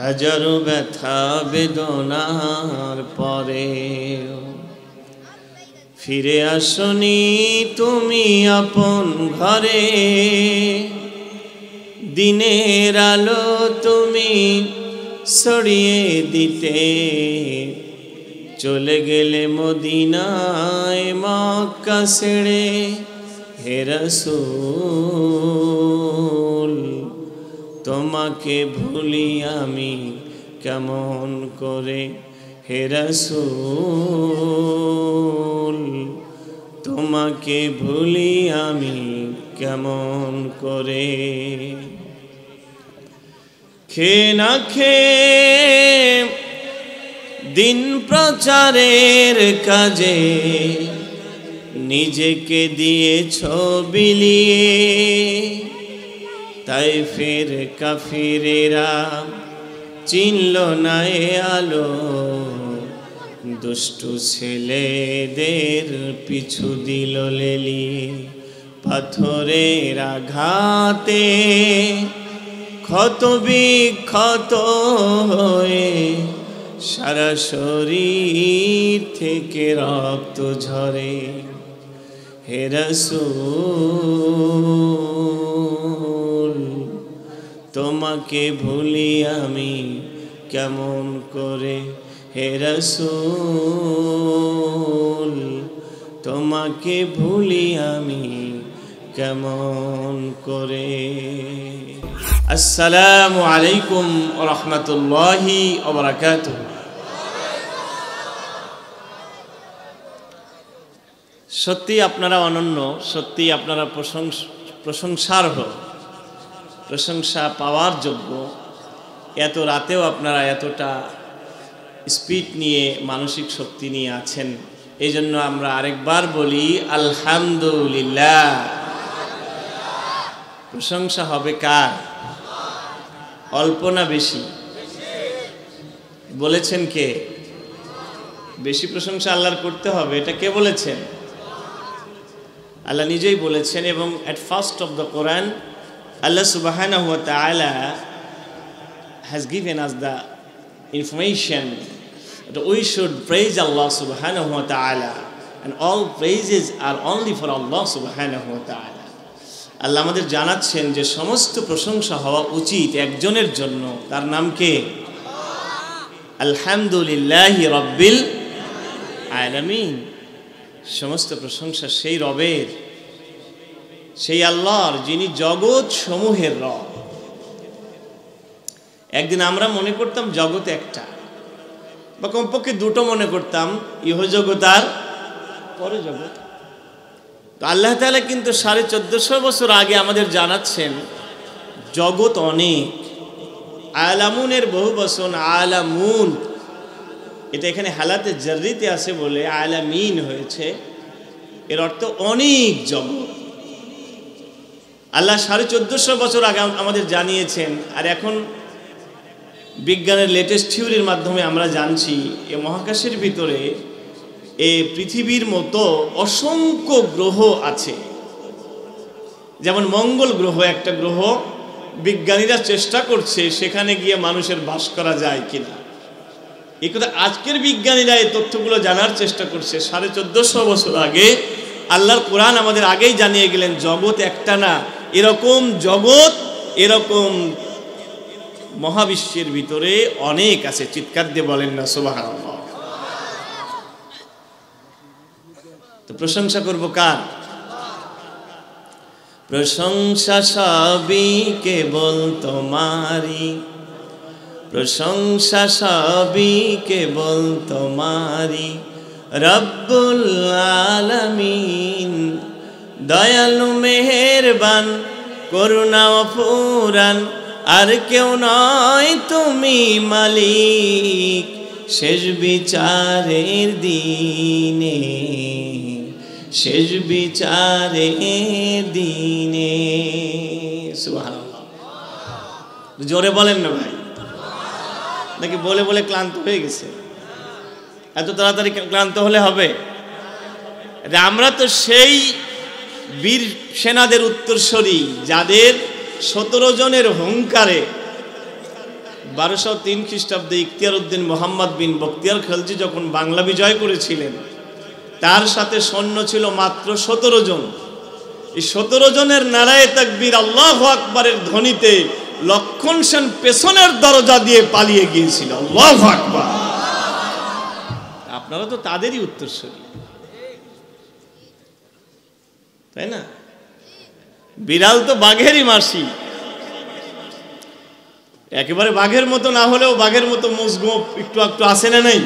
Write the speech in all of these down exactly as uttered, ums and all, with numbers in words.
হাজারো ব্যথা বেদনার পরে ফিরে আসনি তুমি আপন ঘরে, দিনের আলো তুমি ছড়িয়ে দিতে চলে গেলে মদিনায় মক্কা ছেড়ে। হে রাসূল তোমাকে ভুলি আমি কেমন করে, হে রাসূল তোমাকে ভুলি আমি কেমন করে। খেয়ে না খেয়ে দিন প্রচারের কাজে নিজেকে দিয়েছ বিলিয়ে, তাই ফের কাফিরেরা চিনল না এ আলো, দুষ্টু ছেলেদের পিছু দিল লেলিয়ে। পাথরের আঘাতে ক্ষত বিক্ষত হয়ে সারা শরীর থেকে রক্ত ঝরে। হে রাসূল তোমাকে ভুলি আমি কেমন করে, হে রাসূল তোমাকে ভুলি আমি কেমন করে। আসসালামু আলাইকুম ওয়া রাহমাতুল্লাহি ওয়া বারাকাতুহু। সত্যি আপনারা অনন্য, সত্যি আপনারা প্রশংসার্হ, প্রশংসা পাওয়ার যোগ্য। এত রাতেও আপনারা এতটা স্পিড নিয়ে, মানসিক শক্তি নিয়ে আছেন, এই জন্য আমরা আরেকবার বলি আলহামদুলিল্লাহ। প্রশংসা হবে কার? অল্প না বেশি? বলেছেন কে? বেশি প্রশংসা আল্লাহর করতে হবে, এটা কে বলেছেন? আল্লাহ নিজেই বলেছেন। এবং at first of the Quran Allah subhanahu wa ta'ala has given us the information that we should praise Allah subhanahu wa ta'ala, and all praises are only for Allah subhanahu wa ta'ala. আল্লাহ আমাদের জানাচ্ছেন যে সমস্ত প্রশংসা হওয়া উচিত একজনের জন্য, তার নাম কে? আলহামদুলিল্লাহি রাব্বিল আলামিন। সমস্ত প্রশংসা সেই রবের, সেই আল্লাহর যিনি জগৎ সমূহের রব। একদিন আমরা মনে করতাম জগৎ একটা, বা কমপক্ষে দুটো মনে করতাম, ইহজগৎ আর পরজগৎ। তো আল্লাহ তাআলা কিন্তু সাড়ে চোদ্দশো বছর আগে আমাদের জানাচ্ছেন জগৎ অনেক। আলামুনের বহু বচন আলামুন, এটা এখানে হালাতে জাররিতে আছে বলে আলামিন হয়েছে, এর অর্থ অনেক জগৎ। আল্লাহ সাড়ে চোদ্দশো বছর আগে আমাদের জানিয়েছেন। আর এখন বিজ্ঞানের লেটেস্ট থিওরির মাধ্যমে আমরা জানছি এ মহাকাশের ভিতরে এ পৃথিবীর মতো অসংখ্য গ্রহ আছে। যেমন মঙ্গল গ্রহ একটা গ্রহ, বিজ্ঞানীরা চেষ্টা করছে সেখানে গিয়ে মানুষের বাস করা যায় কিনা। এই কথা আজকের বিজ্ঞানীরা এই তথ্যগুলো জানার চেষ্টা করছে। সাড়ে চোদ্দশো বছর আগে আল্লাহর কোরআন আমাদের আগেই জানিয়ে গেলেন জগৎ একটা না, এরকম জগৎ, এরকম মহাবিশ্বের ভিতরে অনেক আছে। চিৎকার দিয়ে বলেন না সুবহানাল্লাহ। তো প্রশংসা করব কার? প্রশংসা সবই কেবল তোমারি, প্রশংসা সবই কেবল তোমারি, রব্বুল আলামিন দয়ালু মেহেরবান করুণা অফুরান, আর কেউ নয় তুমি মালিক শেষ বিচারের দিনে, শেষ বিচারের দিনে। সুবহানাল্লাহ। জোরে বলেন না ভাই, নাকি বলে বলে ক্লান্ত হয়ে গেছে? এত তাড়াতাড়ি ক্লান্ত হলে হবে? আমরা তো সেই বীর সেনাদের উত্তরসূরি যাদের সতেরো জনের হুঙ্কারে বারোশো তিন খ্রিস্টাব্দে ইখতিয়ার উদ্দিন মোহাম্মদ বিন বখতিয়ার খলজি যখন বাংলা বিজয় করেছিলেন, তার সাথে সৈন্য ছিল মাত্র সতেরো জন। এই সতেরো জনের নারায়ে তাকবীর আল্লাহু আকবারের ধ্বনিতে লক্ষণ সেন পেছনের দরজা দিয়ে পালিয়ে গিয়েছিল। আল্লাহু আকবার। আপনারা তো তাদেরই উত্তরসূরি, তাই না? বিড়াল তো বাঘেরই মাসি, একেবারে বাঘের মতো না হলেও বাঘের মতো মুজগোপ একটু একটু আসে না নাই?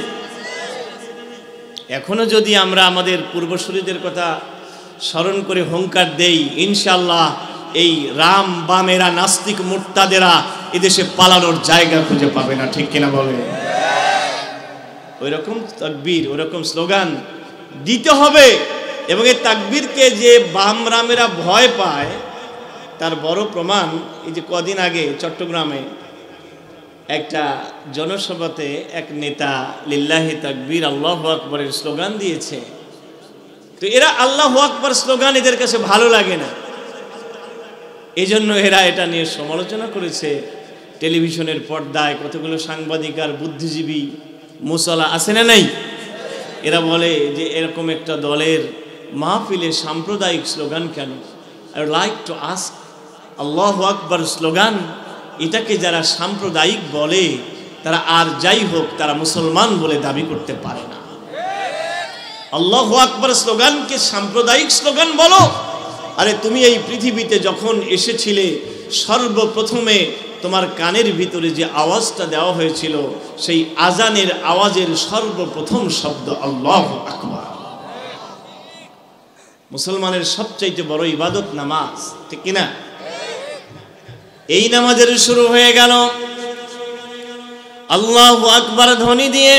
এখনো যদি আমরা আমাদের পূর্বসূরীদের কথা স্মরণ করে হুঙ্কার দেই, ইনশাআল্লাহ এই রাম বামেরা নাস্তিক মুরতাদেরা এদেশে পালানোর জায়গা খুঁজে পাবে না, ঠিক কিনা বলে? ওই রকম তাকবীর, ওই রকম স্লোগান দিতে হবে। এবং এই তাকবীরকে যে বাম রামেরা ভয় পায় তার বড় প্রমাণ এই যে কদিন আগে চট্টগ্রামে একটা জনসভাতে এক নেতা লিল্লাহি তাকবীর আল্লাহু আকবরের স্লোগান দিয়েছে। তো এরা আল্লাহু আকবর স্লোগান এদের কাছে ভালো লাগে না, এই জন্য এরা এটা নিয়ে সমালোচনা করেছে। টেলিভিশনের পর্দায় কতগুলো সাংবাদিক আর বুদ্ধিজীবী মুসলা আছে না নাই? এরা বলে যে এরকম একটা দলের মাহফিলে সাম্প্রদায়িক স্লোগান কেন? I would like to ask, আল্লাহু আকবর স্লোগান এটাকে যারা সাম্প্রদায়িক বলে তারা আর যাই হোক তারা মুসলমান বলে দাবি করতে পারে না। আল্লাহু আকবর স্লোগানকে সাম্প্রদায়িক স্লোগান বলো? আরে তুমি এই পৃথিবীতে যখন এসেছিলে সর্বপ্রথমে তোমার কানের ভিতরে যে আওয়াজটা দেওয়া হয়েছিল সেই আজানের আওয়াজের সর্বপ্রথম শব্দ আল্লাহু আকবার। মুসলমানের সবচাইতে বড় ইবাদত নামাজ, ঠিক কিনা? এই নামাজের শুরু হয়ে গেল আল্লাহু আকবার ধ্বনি দিয়ে।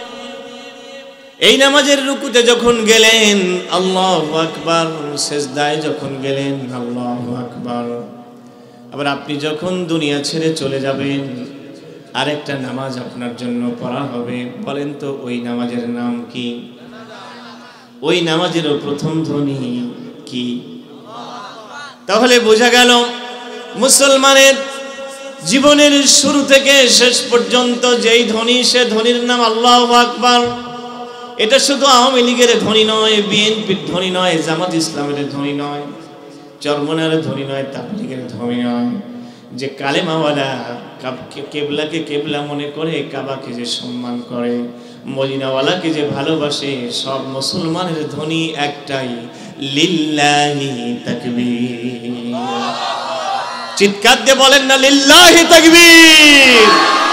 এই নামাজের রুকুতে যখন গেলেন আল্লাহু আকবার, সেজদায় যখন গেলেন আল্লাহু আকবার। আবার আপনি যখন দুনিয়া ছেড়ে চলে যাবেন আরেকটা নামাজ আপনার জন্য পড়া হবে। বলেন তো ওই নামাজের নাম কি? ওই নামাজেরও প্রথম ধ্বনি কি? তাহলে বোঝা গেল মুসলমানের জীবনের শুরু থেকে শেষ পর্যন্ত যেই ধ্বনি, সে ধ্বনির নাম আল্লাহু আকবার। এটা শুধু আওয়ামী লীগের ধ্বনি নয়, বিএনপির ধ্বনি নয়, জামাত ইসলামের ধ্বনি নয়, চরমনার ধ্বনি নয়, তাবলীগের ধ্বনি নয়। যে কালেমাওয়ালা কেবলাকে কেবলা মনে করে, কাবাকে যে সম্মান করে, মদিনাওয়ালাকে যে ভালোবাসে, সব মুসলমানের ধ্বনি একটাই, লিল্লাহি তাকবীর। চিৎকার দিয়ে বলেন না লিল্লাহি তাকবীর।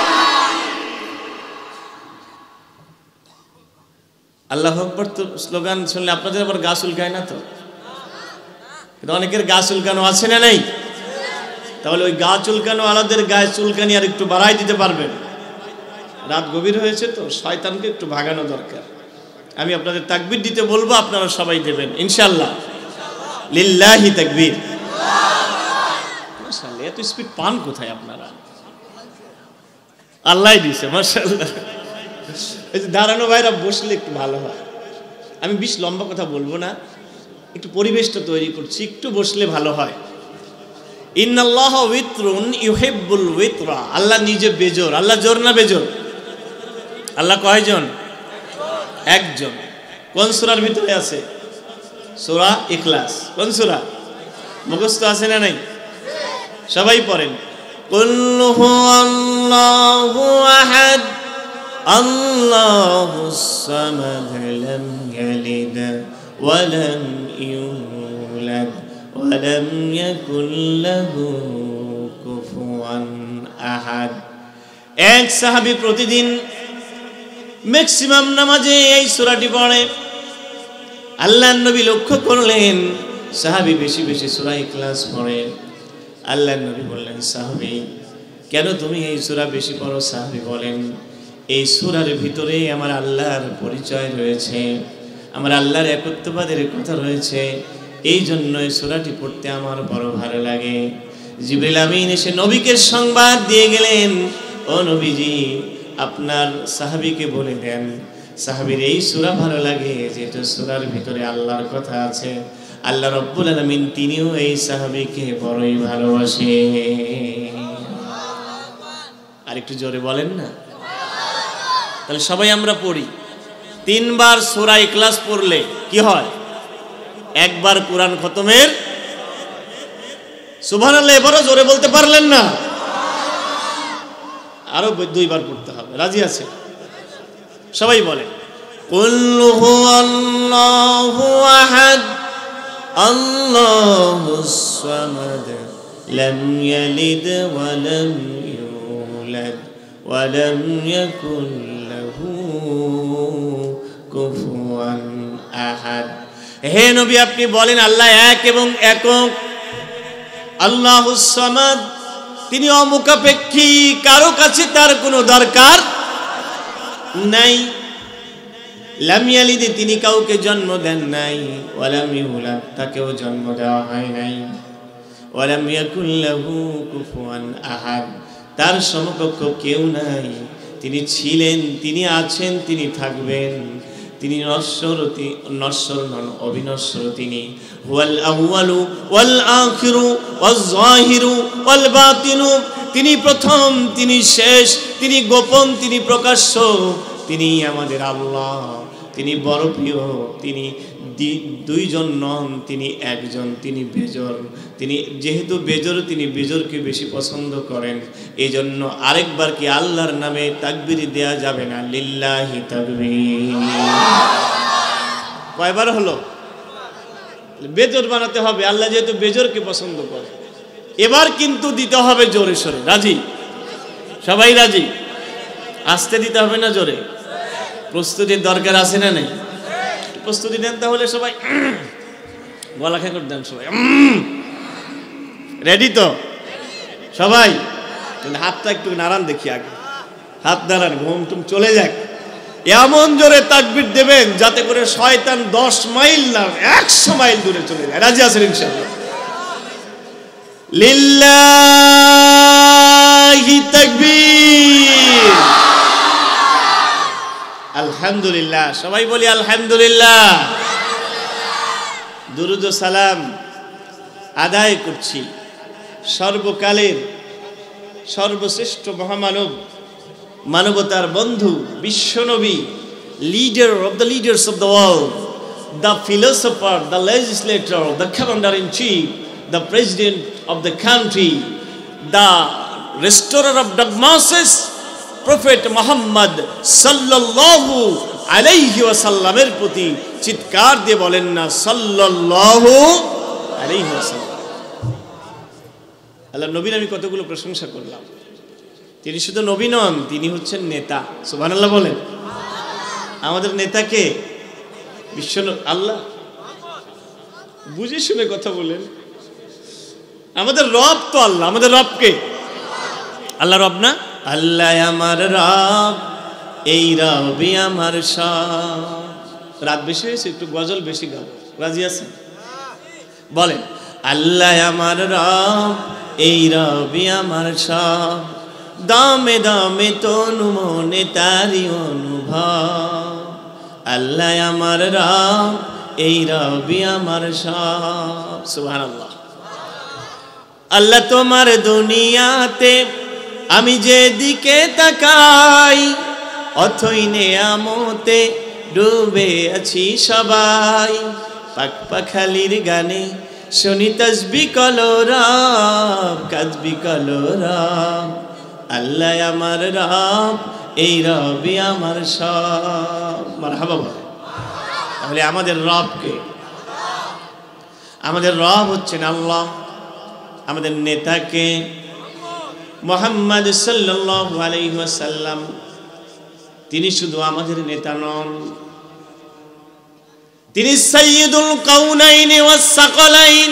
আল্লাহু আকবার তো স্লোগান শুনলে আপনাদের আবার গা চুলকায় না তো? অনেকের গা চুলকানো আছে না নাই? তাহলে ওই গা চুলকানো আলাদের গায়ে চুলকানি আর একটু বাড়াই দিতে পারবেন? রাত গভীর হয়েছে তো, শয়তানকে একটু ভাগানো দরকার। আমি আপনাদের তাকবীর দিতে বলবো, আপনারা সবাই দেবেন ইনশাআল্লাহ। লিল্লাহি তাকবীর। মাশাআল্লাহ, এত স্পিড পান কোথায় আপনারা? আল্লাহ দিয়েছে মাশাআল্লাহ। এই যে দাঁড়ানো ভাইরা বসলে একটু ভালো হয়। আমি বেশ লম্বা কথা বলবো না, একটু পরিবেশটা তৈরি করছি, একটু বসলে ভালো হয়। ইন্নাল্লাহা উইত্রুন ইউহিব্বুল উইত্রা। আল্লাহ নিজে বেজোর। আল্লাহ জোর না বেজোর? আল্লাহ কয়জন? একজন। কোন সূরার ভিতরে আছে? সূরা ইখলাস। কোন সূরা? মুখস্থ আছে না নাই? সবাই পড়েন। কুল হুয়াল্লাহু আহাদ আল্লাহুস সামাদ লাম ইয়ালিদ ওয়া লাম ইউলাদ ওয়া লাম ইয়াকুল লাহু কুফুয়ান আহাদ। এক সাহাবী প্রতিদিন ম্যাক্সিমাম নামাজে এই সূরাটি পড়ে। আল্লাহর নবী লক্ষ্য করলেন সাহাবী বেশি বেশি সূরা ইখলাস পড়ে। আল্লাহর নবী বললেন, সাহাবী কেন তুমি এই সূরা বেশি পড়ো? সাহাবী বলেন, এই সূরার ভিতরে আমার আল্লাহর পরিচয় রয়েছে, আমার আল্লাহর একত্ববাদের কথা রয়েছে, এই জন্য এই সূরাটি পড়তে আমার বড় ভালো লাগে। জিবরিল আমিন এসে নবীকে সংবাদ দিয়ে গেলেন, ও নবীজি আপনার সাহাবীকে বলে দেন সাহাবীর এই সূরা ভালো লাগে, যেটা সূরার ভিতরে আল্লাহর কথা আছে। আল্লাহ রাব্বুল আলামিন তিনিও এই সাহাবীকে বড়ই ভালোবাসে। আর একটু জোরে বলেন না। তাহলে সবাই আমরা পড়ি, তিনবার সূরা ইখলাস পড়লে কি হয়? একবার কোরআন খতমের। সুবহানাল্লাহ। এবারও জোরে বলতে পারলেন না, আরো দুইবার পড়তে হবে। রাজি আছে? সবাই বলেন, কুল হুয়াল্লাহু আহাদ আল্লাহুস সামাদ লাম ইয়ালিদ ওয়া লাম ইউলাদ ওয়া লাম ইয়াকুল লাহু কুফুয়ান আহাদ। হে নবী, আপনি বলেন আল্লাহ এক এবং একক, আল্লাহুস সামাদ, তিনি অমুখাপেক্ষী, কারো কাছে তার কোনো দরকার নাই। লাম ইয়ালিদ, তিনি কাউকে জন্ম দেন নাই, ওয়া লাম ইউলাদ, তাকেও জন্ম দেওয়া হয় নাই, ওয়া লাম ইয়াকুল লাহু কুফুয়ান আহাদ, তার সমকক্ষ কেউ নাই। তিনি ছিলেন, তিনি আছেন, তিনি থাকবেন। তিনি নশ্বর, নশ্বর নন, অবিনশ্বর। তিনি হুয়াল আউয়ালু ওয়াল আখিরু ওয়াজ যাহিরু ওয়াল বাতিনু, তিনি প্রথম, তিনি শেষ, তিনি গোপন, তিনি প্রকাশ্য। তিনি আমাদের আল্লাহ, তিনি বড় প্রিয়। তিনি দুইজন নন, তিনি একজন, তিনি বেজর। তিনি যেহেতু বেজর, তিনি বেজরকে বেশি পছন্দ করেন। এই জন্য আরেকবার কি আল্লাহর নামে তাকবীর দেয়া যাবে না? লিল্লাহি তাকবীর। কয়বার হলো? বেজর বানাতে হবে, আল্লাহ যেহেতু বেজরকে পছন্দ করে। এবার কিন্তু দিতে হবে জোরে সোরে। রাজি? সবাই রাজি? আস্তে দিতে হবে না জোরে? প্রস্তুতির দরকার আছে না নেই? প্রস্তুতি নেন তাহলে সবাই, গলা খেয়ে করে দেন সবাই। রেডি তো সবাই? হাতটা একটু নাড়ান দেখি, আগে হাত নাড়ান, ঘুম টুম চলে যাক। এমন জোরে তাকবীর দেবেন যাতে করে শয়তান দশ মাইল না একশো মাইল দূরে চলে যায়। রাজি আছেন ইনশাআল্লাহ? লিল্লাহি তাকবীর। আলহামদুলিল্লাহ। সবাই বলি আলহামদুলিল্লাহ। দুরুদ ও সালাম আদায় করছি সর্বকালের সর্বশ্রেষ্ঠ মহামানব, মানবতার বন্ধু, বিশ্বনবী, leader of the leaders of the world, the philosopher, the legislator, the commander in chief, the president of the country, the restorer of the masses, prophet Muhammad সাল্লাল্লাহু আলাইহি ওয়াসাল্লামের প্রতি চিৎকার দিয়ে বলেন না সাল্লাল্লাহু আলাইহি ওয়াসাল্লাম। আল্লাহ নবীর আমি কতগুলো প্রশংসা করলাম। তিনি শুধু নবী নন, তিনি হচ্ছেন নেতা। সুবহানাল্লাহ বলেন। আমাদের নেতাকে বিশ্ব আল্লাহ। বুঝে শুনে কথা বলেন। আমাদের রব তো আল্লাহ। আমাদের রবকে আল্লাহ রব না? আল্লাহ আমার রব, এই রবই আমার সব। রাত বেশি হয়েছে, একটু গজল বেশি গাবো। রাজি আছেন? বলেন, আল্লাহ আমার রব, এই রবই আমার সব। দামে দামে তনু মনে তারি অনুভব। আল্লাহ আমার রব, এই রবই আমার সব। সুবহানাল্লাহ। আল্লাহ তোমার দুনিয়াতে আমি যেদিকে তাকাই, অথই নেয়ামতে ডুবে আছি সবাই। পাক পাখালির গানে শুনি তাসবিহ কলরব, কাজবি কলরব। আল্লাহ আমার রব, এই রবই আমার সব। মারহাবা বলে। তাহলে আমাদের রবকে, আমাদের রব হচ্ছেন আল্লাহ। আমাদের নেতাকে মুহাম্মদ সাল্লাল্লাহু আলাইহি ওয়াসাল্লাম, তিনি শুধু আমাদের নেতা নন, তিনি সাইয়্যিদুল কাউনাইন ওয়াস সাকালাইন।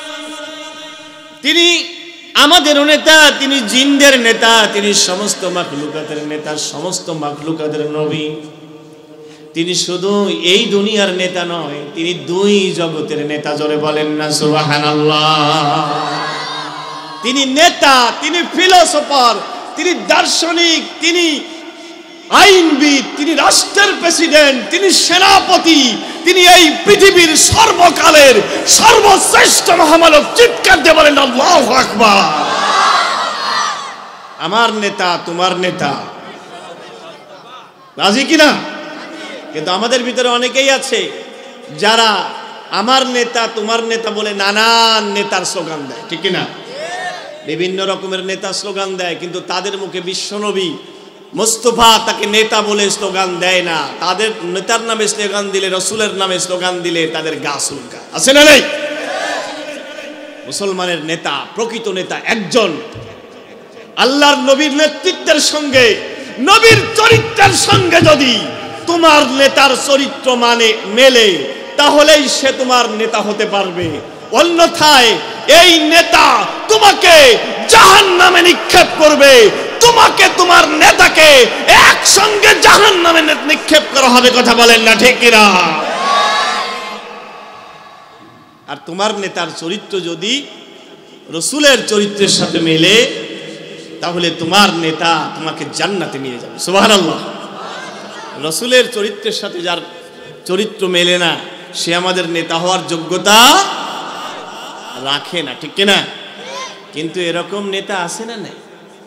তিনি আমাদের নেতা, তিনি জিনদের নেতা, তিনি সমস্ত মাখলুকাতের নেতা, সমস্ত মাখলুকাতের নবী। তিনি শুধু এই দুনিয়ার নেতা নয়, তিনি দুই জগতের নেতা। জোরে বলেন না সুবহানাল্লাহ। তিনি নেতা, তিনি ফিলোসফার, তিনি দার্শনিক, তিনি আইনবিদ, তিনি রাষ্ট্রের প্রেসিডেন্ট, তিনি সেনাপতি, তিনি এই পৃথিবীর সর্বকালের সর্বশ্রেষ্ঠ মহামানব। চিৎকার দিয়ে বলেন আল্লাহু আকবার। আমার নেতা তোমার নেতা, রাজি কিনা? কিন্তু আমাদের ভিতরে অনেকেই আছে যারা আমার নেতা তোমার নেতা বলে নানান নেতার স্লোগান দেয়, ঠিক কিনা? বিভিন্ন রকমের নেতা স্লোগান দেয়, কিন্তু তাদের মুখে বিশ্বনবী মুস্তাফা তাকে নেতা বলে স্লোগান দেয় না। তাদের নেতার নামে স্লোগান দিলে, রসুলের নামে স্লোগান দিলে তাদের গা চুলকা। আছে না নেই? মুসলমানের নেতা, প্রকৃত নেতা একজন, আল্লাহর নবীর নেতৃত্বের সঙ্গে, নবীর চরিত্রের সঙ্গে যদি তোমার নেতার চরিত্র মানে মেলে, তাহলেই সে তোমার নেতা হতে পারবে। অন্যথায় এই নেতা তোমাকে জাহান্নামে নিক্ষেপ করবে, তোমাকে তোমার নেতাকে একসঙ্গে জাহান্নামে নিক্ষেপ করা হবে। কথা বলেন না ঠিক কিনা? আর তোমার নেতার চরিত্র যদি রসুলের চরিত্রের সাথে মেলে, তাহলে তোমার নেতা তোমাকে জান্নাতে নিয়ে যাবে। সুবহানাল্লাহ। রসুলের চরিত্রের সাথে যার চরিত্র মেলে না, সে আমাদের নেতা হওয়ার যোগ্যতা রাখে না, ঠিক কিনা? কিন্তু এরকম নেতা আছে না? নাই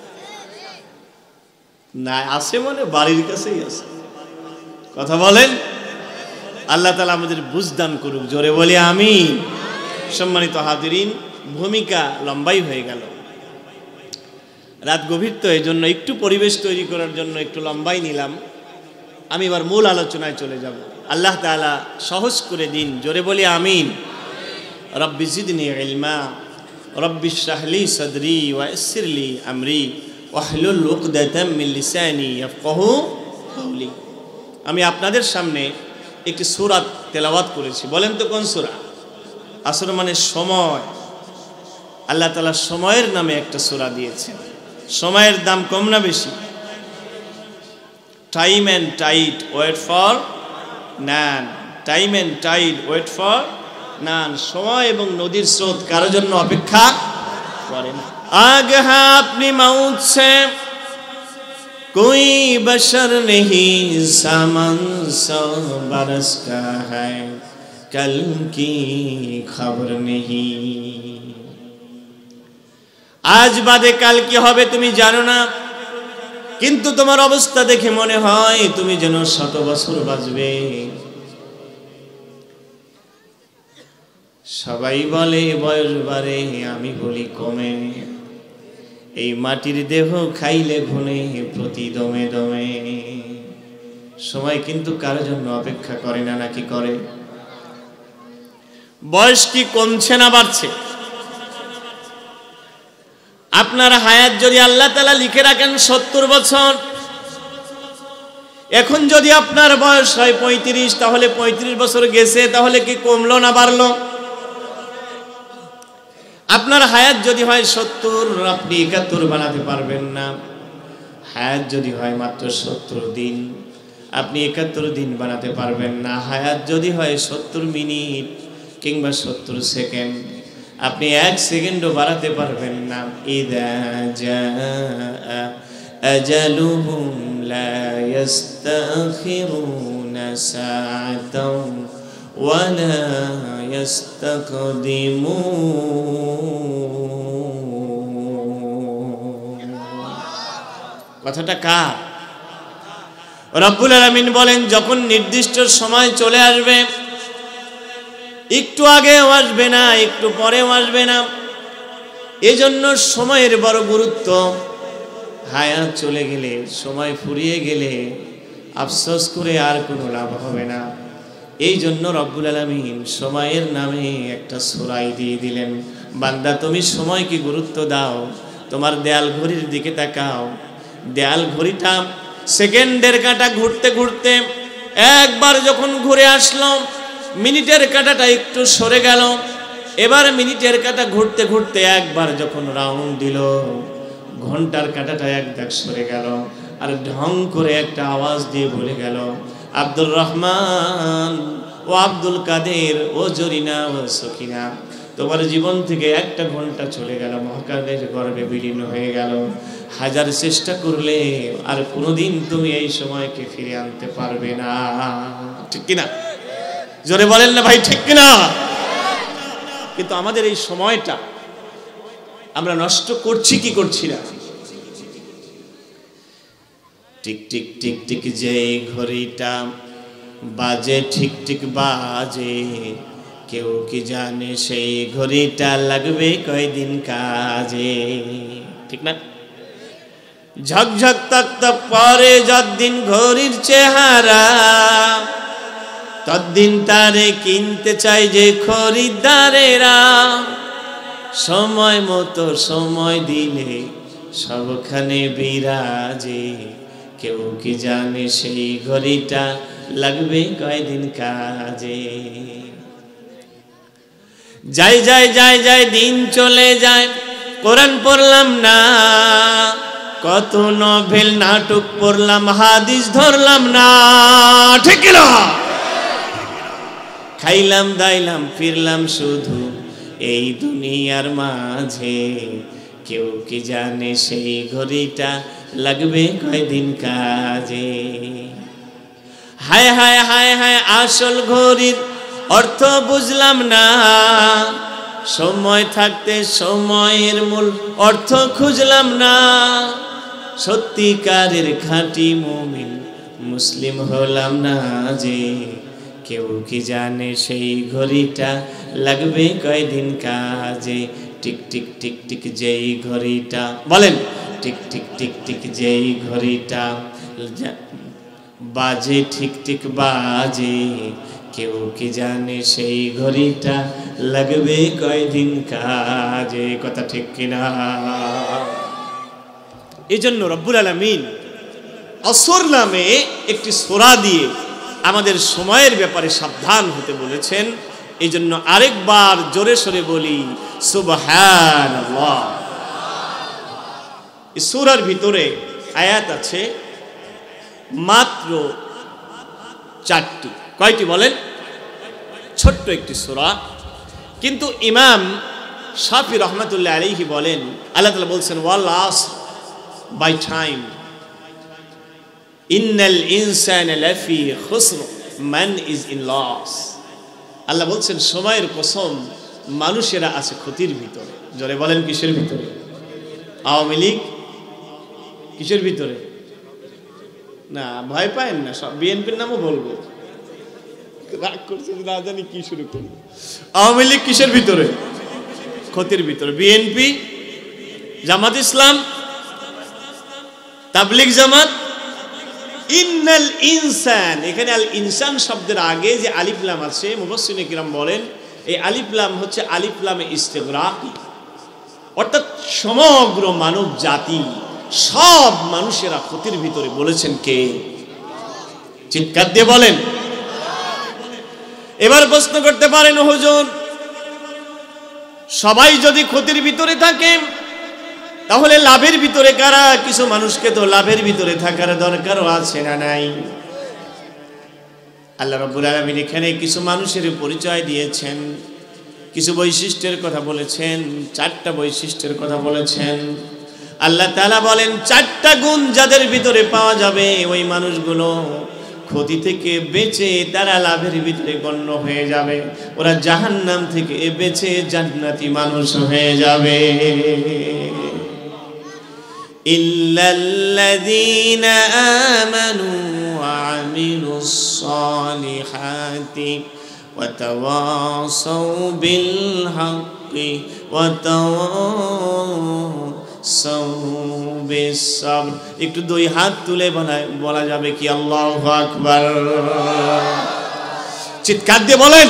না আছে মানে বাড়ির কাছেই আছে। কথা বলেন। আল্লাহ তাআলা আমাদের বুঝদান করুক, জোরে বলি আমিন। সম্মানিত হাজিরিন, ভূমিকা লম্বাই হয়ে গেল, রাত গভীর, তো এই জন্য একটু পরিবেশ তৈরি করার জন্য একটু লম্বাই নিলাম। আমি এবার মূল আলোচনায় চলে যাব। আল্লাহ তাআলা সহজ করে দিন, জোরে বলি আমিন। রব্বি জিদনি ইলমা, রব্বি ইশরাহ লি সাদরি ওয়া ইয়াসসির লি আমরি ওয়াহলুল উকদাতাম মিন লিসানি ইয়াফকাহু কাওলি। আমি আপনাদের সামনে একটি সূরা তেলাওয়াত করেছি। বলেন তো কোন সূরা? আসর মানে সময়। আল্লাহ তাআলা সময়ের নামে একটা সূরা দিয়েছেন। সময়ের দাম কম না বেশি? Time and tide wait for none, time and tide wait for none. সময় এবং নদীর স্রোত কারো জন্য অপেক্ষা করে না। আগ হ্যাঁ আপনি মাউত সে কোই বশর নেহি, সামান সো বরস কা হ্যায়, কল কি খবর নেহি। আজ বাদে কাল কি হবে তুমি জানো না, কিন্তু তোমার অবস্থা দেখে মনে হয় তুমি যেন শত বছর বাঁচবে। সবাই বলে বয়স বাড়ে, আমি বলি কমে। এই মাটির দেহ খাইলে ঘুনে প্রতি দমে দমে। সময় কিন্তু কারোর জন্য অপেক্ষা করে না, নাকি করে? বয়স কি কমছে না বাড়ছে? আপনার হায়াত যদি আল্লাহ তাআলা লিখে রাখেন সত্তর বছর, এখন যদি আপনার বয়স হয় পঁয়ত্রিশ, তাহলে পঁয়ত্রিশ বছর গেছে, তাহলে কি কমলো না বাড়লো? আপনার হায়াত যদি হয় সত্তর, আপনি একাত্তর বানাতে পারবেন না। হায়াত যদি হয় মাত্র সত্তর দিন, আপনি একাত্তর দিন বানাতে পারবেন না। হায়াত যদি হয় সত্তর মিনিট কিংবা সত্তর সেকেন্ড, আপনি এক সেকেন্ডও বাড়াতে পারবেন না। ইযা জাআ আজালুহুম লা ইস্তাখিরুনা সাআতাও ওয়া লা ইস্তাকদিমুন। কথাটা কার? রব্বুল আলামিন বলেন, যখন নির্দিষ্ট সময় চলে আসবে, একটু আগেও আসবে না, একটু পরেও আসবে না। এজন্য সময়ের বড় গুরুত্ব। হায়াত চলে গেলে, সময় ফুরিয়ে গেলে আফসোস করে আর কোনো লাভ হবে না। এই জন্য রব্বুল আলামিন সময়ের নামে একটা সূরা দিয়ে দিলেন। বান্দা, তুমি সময়কে গুরুত্ব দাও। তোমার দেয়াল ঘড়ির দিকে তাকাও। দেয়াল ঘড়িটা সেকেন্ডের কাঁটা ঘুরতে ঘুরতে একবার যখন ঘুরে আসলো, মিনিটের কাঁটাটা একটু সরে গেল। এবার মিনিটের কাঁটা ঘুরতে ঘুরতে একবার যখন রাউন্ড দিল, ঘন্টার কাঁটাটা এক দাগ সরে গেল। আর ঢং করে একটা আওয়াজ দিয়ে বলে গেল, আব্দুর রহমান ও আব্দুল কাদের ও জরিনা ও সকিনা, তোমার জীবন থেকে একটা ঘন্টা চলে গেল, মহাকাশের গর্ভে বিলীন হয়ে গেল। হাজার চেষ্টা করলে আর কোনোদিন তুমি এই সময়কে ফিরে আনতে পারবে না। ঠিক কিনা? জোরে বলেন না ভাই, ঠিক কিনা? কিন্তু আমাদের এই সময়টা আমরা নষ্ট করছি কি করছি না? টিক টিক টিক টিক যে ঘড়িটা বাজে ঠিক ঠিক বাজে, কেউ কি জানে সেই ঘড়িটা লাগবে কয়দিন কাজে? ঠিক না? ঝকঝক তক তক পরে যতদিন ঘড়ির চেহারা, ততদিন তারে কিনতে চাই যে খরিদ্দারেরা। সময় মতো সময় দিলে সবখানে বিরাজে, কেউ কি জানে সেই ঘড়িটা লাগবে কয়দিন কাজে? যাই যাই যাই যাই দিন চলে যায়, কোরআন পড়লাম না, কত নভেল নাটক পড়লাম, হাদিস ধরলাম না। ঠিক না? খাইলাম দাইলাম ফিরলাম শুধু এই দুনিয়ার মাঝে, কেউ কি জানে সেই ঘড়িটা লাগবে কয়দিন কাজে? হায় হায় হায় হায় আসল ঘড়ির অর্থ বুঝলাম না, সময় থাকতে সময়ের মূল অর্থ খুঁজলাম না। সত্যিকারের খাঁটি মুমিন মুসলিম হলাম না যে, কেউ কি জানে সেই ঘড়িটা লাগবে কয়দিন কাজে? টিক টিক টিক টিক যেই ঘড়িটা, বলেন টিক টিক টিক টিক যেই ঘড়িটা বাজে ঠিক ঠিক বাজে, কেউ কি জানে সেই ঘড়িটা লাগবে কয়দিন কাজে? কথা ঠিক কিনা? এই জন্য রব্বুল আলামিন আসর নামে একটি সূরা দিয়ে আমাদের সময়ের ব্যাপারে সাবধান হতে বলেছেন। এই জন্য আরেকবার জোরে সরে বলি সুবহানাল্লাহ। এই সূরার ভিতরে আয়াত আছে মাত্র চারটি। কয়টি বলেন? ছোট্ট একটি সূরা, কিন্তু ইমাম শাফি রহমাতুল্লাহ আলাইহি বলেন, আল্লাহ তাআলা বলছেন ওয়াল আসর, বাই টাইম, ইন্নাল ইনসানা লাফি খুসর মান ইজ ইন লস। আল্লাহ বলছেন সময়ের কসম, মানুষেরা আছে ক্ষতির ভিতরে। জোরে বলেন কিসের ভিতরে? আওয়ামী লীগ কিসের ভিতরে? না ভয় পায়েন না, সব বিএনপির নামও বলবো, রাগ করছে না জানি কি শুরু করবো। আওয়ামী লীগ কিসের ভিতরে? ক্ষতির ভিতরে। বিএনপি, জামাত ইসলাম, তাবলিগ জামাত। ইন্নাল ইনসান, এখানে আল ইনসান শব্দের আগে যে আলিফ লাম আছে, মুফাসসিরিনে কিরাম বলেন এই আলিফ লাম হচ্ছে আলিফ লামে ইস্তিগরাকি, অর্থাৎ সমগ্র মানব জাতি, সব মানুষেরা ক্ষতির ভিতরে। বলেছেন কে? চিৎকার দিয়ে বলেন। এবার প্রশ্ন করতে পারেন হুজুর, সবাই যদি ক্ষতির ভিতরে থাকে তাহলে লাভের ভিতরে কারা? কিছু মানুষকে তো লাভের ভিতরে থাকার দরকারও আছে না নাই? আল্লাহ রাব্বুল আলামিন এখানে কিছু মানুষের পরিচয় দিয়েছেন, কিছু বৈশিষ্ট্যের কথা বলেছেন, চারটা বৈশিষ্ট্যের কথা বলেছেন। আল্লাহ তাআলা বলেন চারটা গুণ যাদের ভিতরে পাওয়া যাবে ওই মানুষগুলো ক্ষতি থেকে বেঁচে তারা লাভের ভিতরে গণ্য হয়ে যাবে, ওরা জাহান্নাম থেকে বেঁচে জান্নাতি মানুষ হয়ে যাবে। ইল্লাল্লাযীনা আমানু ওয়া আমিলুস সালিহাতি ওয়া তাওয়াসাউ বিল হাক্কি ওয়া তাওয়াসাউ বিস সাবর। একটু দুই হাত তুলে বলা যাবে কি আল্লাহু আকবার? চিৎকার দিয়ে বলেন।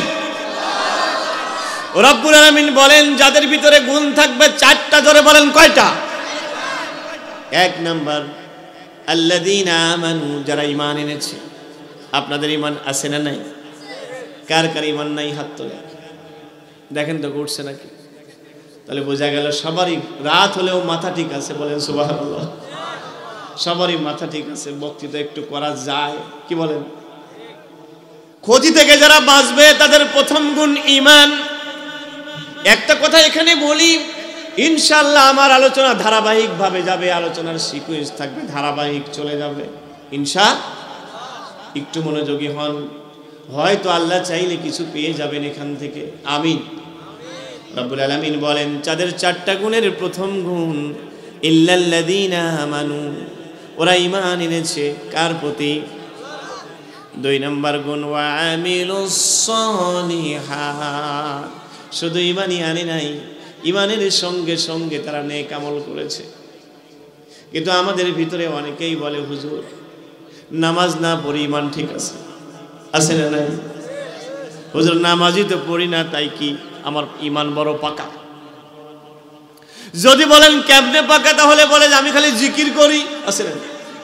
রব্বুল আলামিন বলেন যাদের ভিতরে গুণ থাকবে চারটা, জোরে বলেন কয়টা? এক নাম্বার আল্লাযীনা আমানু, যারা ঈমান এনেছে। আপনাদের ঈমান আছে না নাই? কার কার ঈমান নাই হাত তোলে দেখেন তো, উঠছে নাকি? তাহলে বোঝা গেল সবারই রাত হলেও মাথা ঠিক আছে। বলেন সুবহানাল্লাহ। সবারই মাথা ঠিক আছে, বক্তৃতা একটু করা যায়, কি বলেন? ক্ষতি থেকে যারা বাঁচবে তাদের প্রথম গুণ ঈমান। একটা কথা এখানে বলি, ইনশাআল্লাহ আমার আলোচনা ধারাবাহিক ভাবে যাবে, আলোচনার সিকোয়েন্স থাকবে, ধারাবাহিক চলে যাবে ইনশাআল্লাহ। একটু মনোযোগী হন, হয়তো আল্লাহ চাইলে কিছু পেয়ে যাবেন এখান থেকে। আমিন। রব্বুল আলামিন বলেন যাদের চারটা গুণের প্রথম গুণ ইল্লাল্লাযীনা আমানু ওরা ঈমান এনেছে কার প্রতি? দুই নম্বর গুণ ওয়া আমিলুস সলিহাত, শুধু ঈমানই আনে নাই, ঈমানের সঙ্গে সঙ্গে তারা নেক আমল করেছে। কিন্তু আমাদের ভিতরে অনেকেই বলে হুজুর নামাজ না পড়ি ঈমান ঠিক আছে, আছে না নাই? হুজুর নামাজই তো পড়ি না, তাই কি আমার ঈমান বড় পাকা? যদি বলেন কেমনে পাকা, তাহলে বলে যে আমি খালি জিকির করি, আছে না?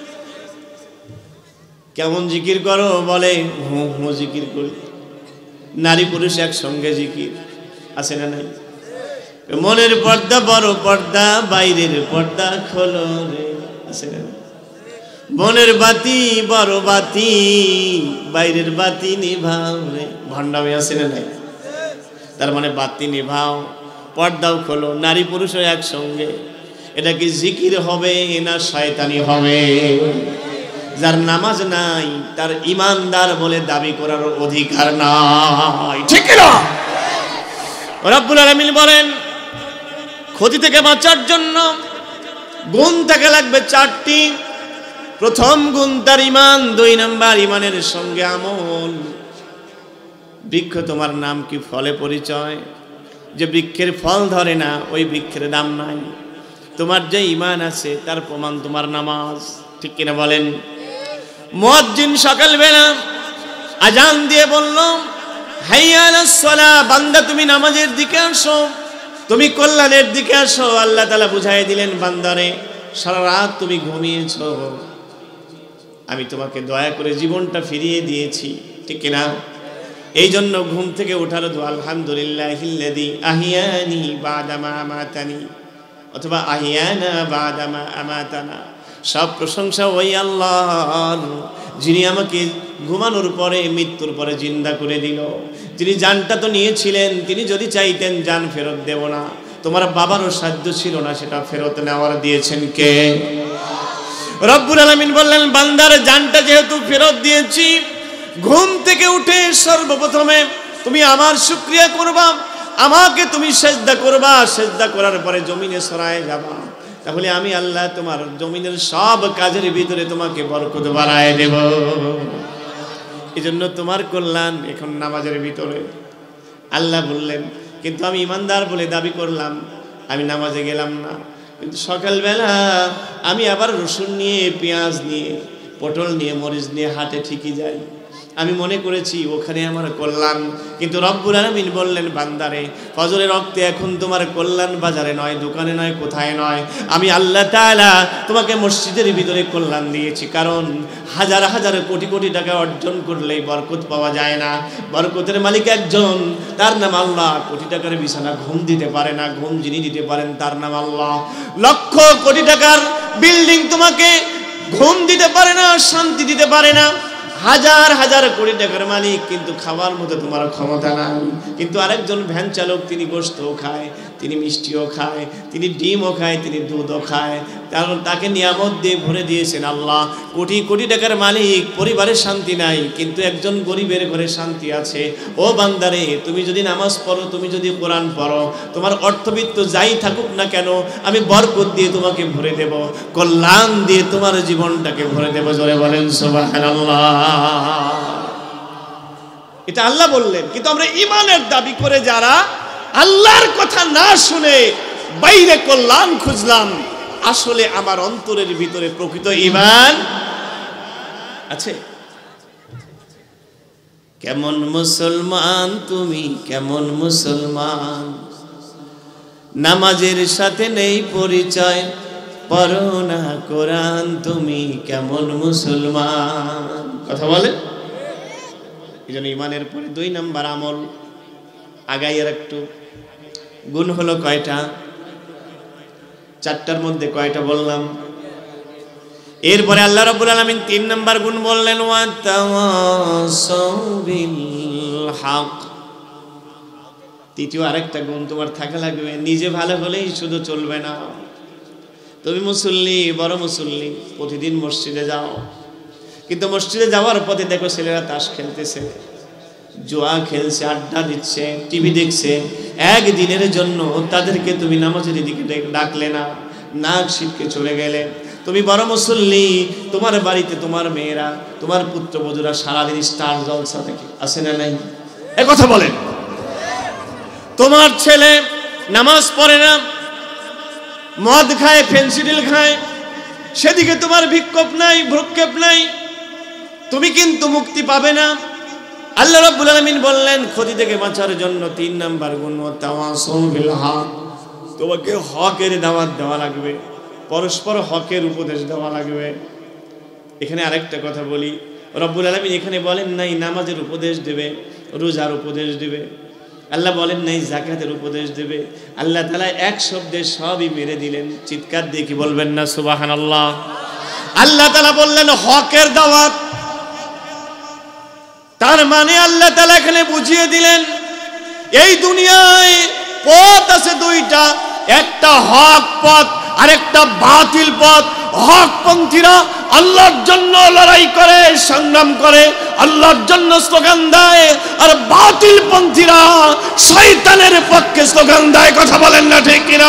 কেমন জিকির করো? বলে হু হু জিকির করি। নারী পুরুষ একসঙ্গে জিকির, আছে না নাই? মনের পর্দা বড় পর্দা, বাইরের পর্দা খোলো রে, আছে না? মনের বাতি বড় বাতি, বাইরের বাতি নিভাও রে, ভণ্ডামি, আছে না নাই? তার মানে বাতি নিভাও, পর্দাও খোলো, নারী পুরুষও একসঙ্গে। এটা কি জিকির হবে না শয়তানি হবে? যার নামাজ নাই তার ইমানদার বলে দাবি করার অধিকার নাই, ঠিক না? রব্বুল আলামিন বলেন ক্ষতি থেকে বাঁচার জন্য গুণ থাকা লাগবে চারটি। প্রথম গুণ তার ইমান, দুই নাম্বার ইমানের সঙ্গে আমল। বৃক্ষ তোমার নাম কি ফলে পরিচয়? যে বৃক্ষের ফল ধরে না ওই বৃক্ষের নাম নাই। তোমার যে ইমান আছে তার প্রমাণ তোমার নামাজ, ঠিক কিনা বলেন? মুয়াজ্জিন সকালবেলা আজান দিয়ে বলল হাইয়া আলাস সালাহ, বান্দা তুমি নামাজের দিকে আসো, তুমি কল্যাণের দিকে আসো। আল্লাহ তাআলা বুঝাই দিলেন বান্দারে সারা রাত তুমি ঘুমিয়েছো, আমি তোমাকে দয়া করে জীবনটা ফিরিয়ে দিয়েছি, ঠিক কিনা? এই জন্য ঘুম থেকে ওঠার দোয়া আলহামদুলিল্লাহিল্লাযী আহিয়ানি বাদা মা আমাতানি, অথবা আহিয়ানা বাদা মা আমাতানা। সব প্রশংসা ওই আল্লাহর যিনি আমাকে ঘুমানোর পরে মৃত্যুর পরে জিন্দা করে দিল। যিনি জানটা তো নিয়েছিলেন, তিনি যদি চাইতেন জান ফেরত দেব না, তোমার বাবারও সাধ্য ছিল না সেটা ফেরত নেওয়ার, দিয়েছেন কে? রব্বুল আলামিন বললেন বান্দার জানটা যেহেতু ফেরত দিয়েছি, ঘুম থেকে উঠে সর্বপ্রথমে তুমি আমার শুকরিয়া করবা, আমাকে তুমি সেজদা করবা, সেজদা করার পরে জমিনে সরায় যাবা, তাহলে আমি আল্লাহ তোমার জমিনের সব কাজের ভিতরে তোমাকে বরকত বাড়ায় দেব। এই জন্য তোমার কল্যাণ এখন নামাজের ভিতরে। আল্লাহ বললেন কিন্তু আমি ইমানদার বলে দাবি করলাম, আমি নামাজে গেলাম না, কিন্তু সকালবেলা আমি আবার রসুন নিয়ে, পেঁয়াজ নিয়ে, পটল নিয়ে, মরিচ নিয়ে হাটে ঠিকই যাই, আমি মনে করেছি ওখানে আমার কল্যাণ। কিন্তু রব্বুল আলামিন বললেন বান্দারে ফজরের রক্তে এখন তোমার কল্যাণ বাজারে নয়, দোকানে নয়, কোথায় নয়, আমি আল্লাহ তাআলা তোমাকে মসজিদের ভিতরে কল্যাণ দিয়েছি। কারণ হাজার হাজার কোটি কোটি টাকা অর্জন করলেই বরকত পাওয়া যায় না, বরকতের মালিক একজন, তার নাম আল্লাহ। কোটি টাকার বিছানা ঘুম দিতে পারে না, ঘুম যিনি দিতে পারেন তার নাম আল্লাহ। লক্ষ কোটি টাকার বিল্ডিং তোমাকে ঘুম দিতে পারে না, শান্তি দিতে পারে না। হাজার হাজার কোটি টাকার মালিক, কিন্তু খাওয়ার মতো তোমার ক্ষমতা নাই। কিন্তু আরেকজন ভ্যান চালক, তিনি গোশতও খায়, তিনি মিষ্টিও খায়, তিনি ডিমও খায়, তিনি দুধও খায়, কারণ তাকে নিয়ামত দিয়ে ভরে দিয়েছেন আল্লাহ। কোটি কোটি টাকার মালিক, পরিবারের শান্তি নাই, কিন্তু একজন গরিবের ঘরে শান্তি আছে। ও বান্দারে তুমি যদি নামাজ পড়ো, তুমি যদি কোরআন পড়ো, তোমার অর্থবিত্ত যাই থাকুক না কেন, আমি বরকত দিয়ে তোমাকে ভরে দেব, কল্যাণ দিয়ে তোমার জীবনটাকে ভরে দেব। জোরে বলেন সুবহানাল্লাহ। এটা আল্লাহ বললেন। কিন্তু আমরা ইমানের দাবি করে যারা আল্লাহর কথা না শুনে বাইরে কল্যাণ খুঁজলাম, আসলে আমার অন্তরের ভিতরে প্রকৃত ঈমান আছে? কেমন মুসলমান তুমি, কেমন মুসলমান, নামাজের সাথে নেই পরিচয়, পড়ো না কোরআন, তুমি কেমন মুসলমান? কথা বলে। এই জন্য ইমানের পরে দুই নাম্বার আমল। আগাইয়ের একটু গুণ হলো কয়টা? চারটার মধ্যে কয়টা বললাম? এরপরে আল্লাহ রাব্বুল আলামিন তিন নাম্বার গুণ বললেন ওয়া তাওয়াসাউ বিল হক। তৃতীয় আরেকটা গুণ তোমার থাকা লাগবে, নিজে ভালো হলেই শুধু চলবে না। তুমি মুসল্লি, বড় মুসল্লি, প্রতিদিন মসজিদে যাও, কিন্তু মসজিদে যাওয়ার পথে দেখো ছেলেরা তাস খেলতেছে, জুয়া খেলছে, আড্ডা দিচ্ছে, টিভি দেখছে। একদিনের জন্য তাদেরকে তুমি নামাজের দিকে ডাকলে না, নাক ছিটকে চলে গেলে। তুমি বড় মুসল্লি, তোমার বাড়িতে তোমার মেয়েরা, তোমার পুত্রবধূরা সারাদিন স্টার জলসা দেখে, আছে না নাই? এ কথা বলেন। তোমার ছেলে নামাজ পড়ে না, মদ খায়, ফেন্সিডিল খায়, সেদিকে তোমার বিক্ষোভ নাই, ভ্রুক্ষেপ নাই, তুমি কিন্তু মুক্তি পাবে না। আল্লাহ রাব্বুল আলামিন বললেন ক্ষতি থেকে বাঁচার জন্য তিন নাম্বার গুণ তাওয়াসাউ বিল হক, তোমাকে হকের দাওয়াত দেওয়া লাগবে, পরস্পর হকের উপদেশ দেওয়া লাগবে। এখানে আরেকটা কথা বলি, রব্বুল আলামিন এখানে বলেন নাই নামাজের উপদেশ দেবে, রোজার উপদেশ দেবে, আল্লাহ বলেন নাই যাকাতের উপদেশ দেবে। আল্লাহ তাআলা এক শব্দে সবই মেরে দিলেন। চিৎকার দিয়ে কি বলবেন না সুবহানাল্লাহ? আল্লাহ তাআলা বললেন হকের দাওয়াত। তার মানে আল্লাহ তাআলা এখানে বুঝিয়ে দিলেন এই দুনিয়ায় পথ আছে দুইটা, একটা হক পথ আর একটা বাতিল পথ। হকপন্থীরা আল্লাহর জন্য লড়াই করে, সংগ্রাম করে, আল্লাহর জন্য স্লোগান দেয়, আর বাতিল পন্থীরা শয়তানের পক্ষে স্লোগান দেয়। কথা বলেন না ঠিক কিনা?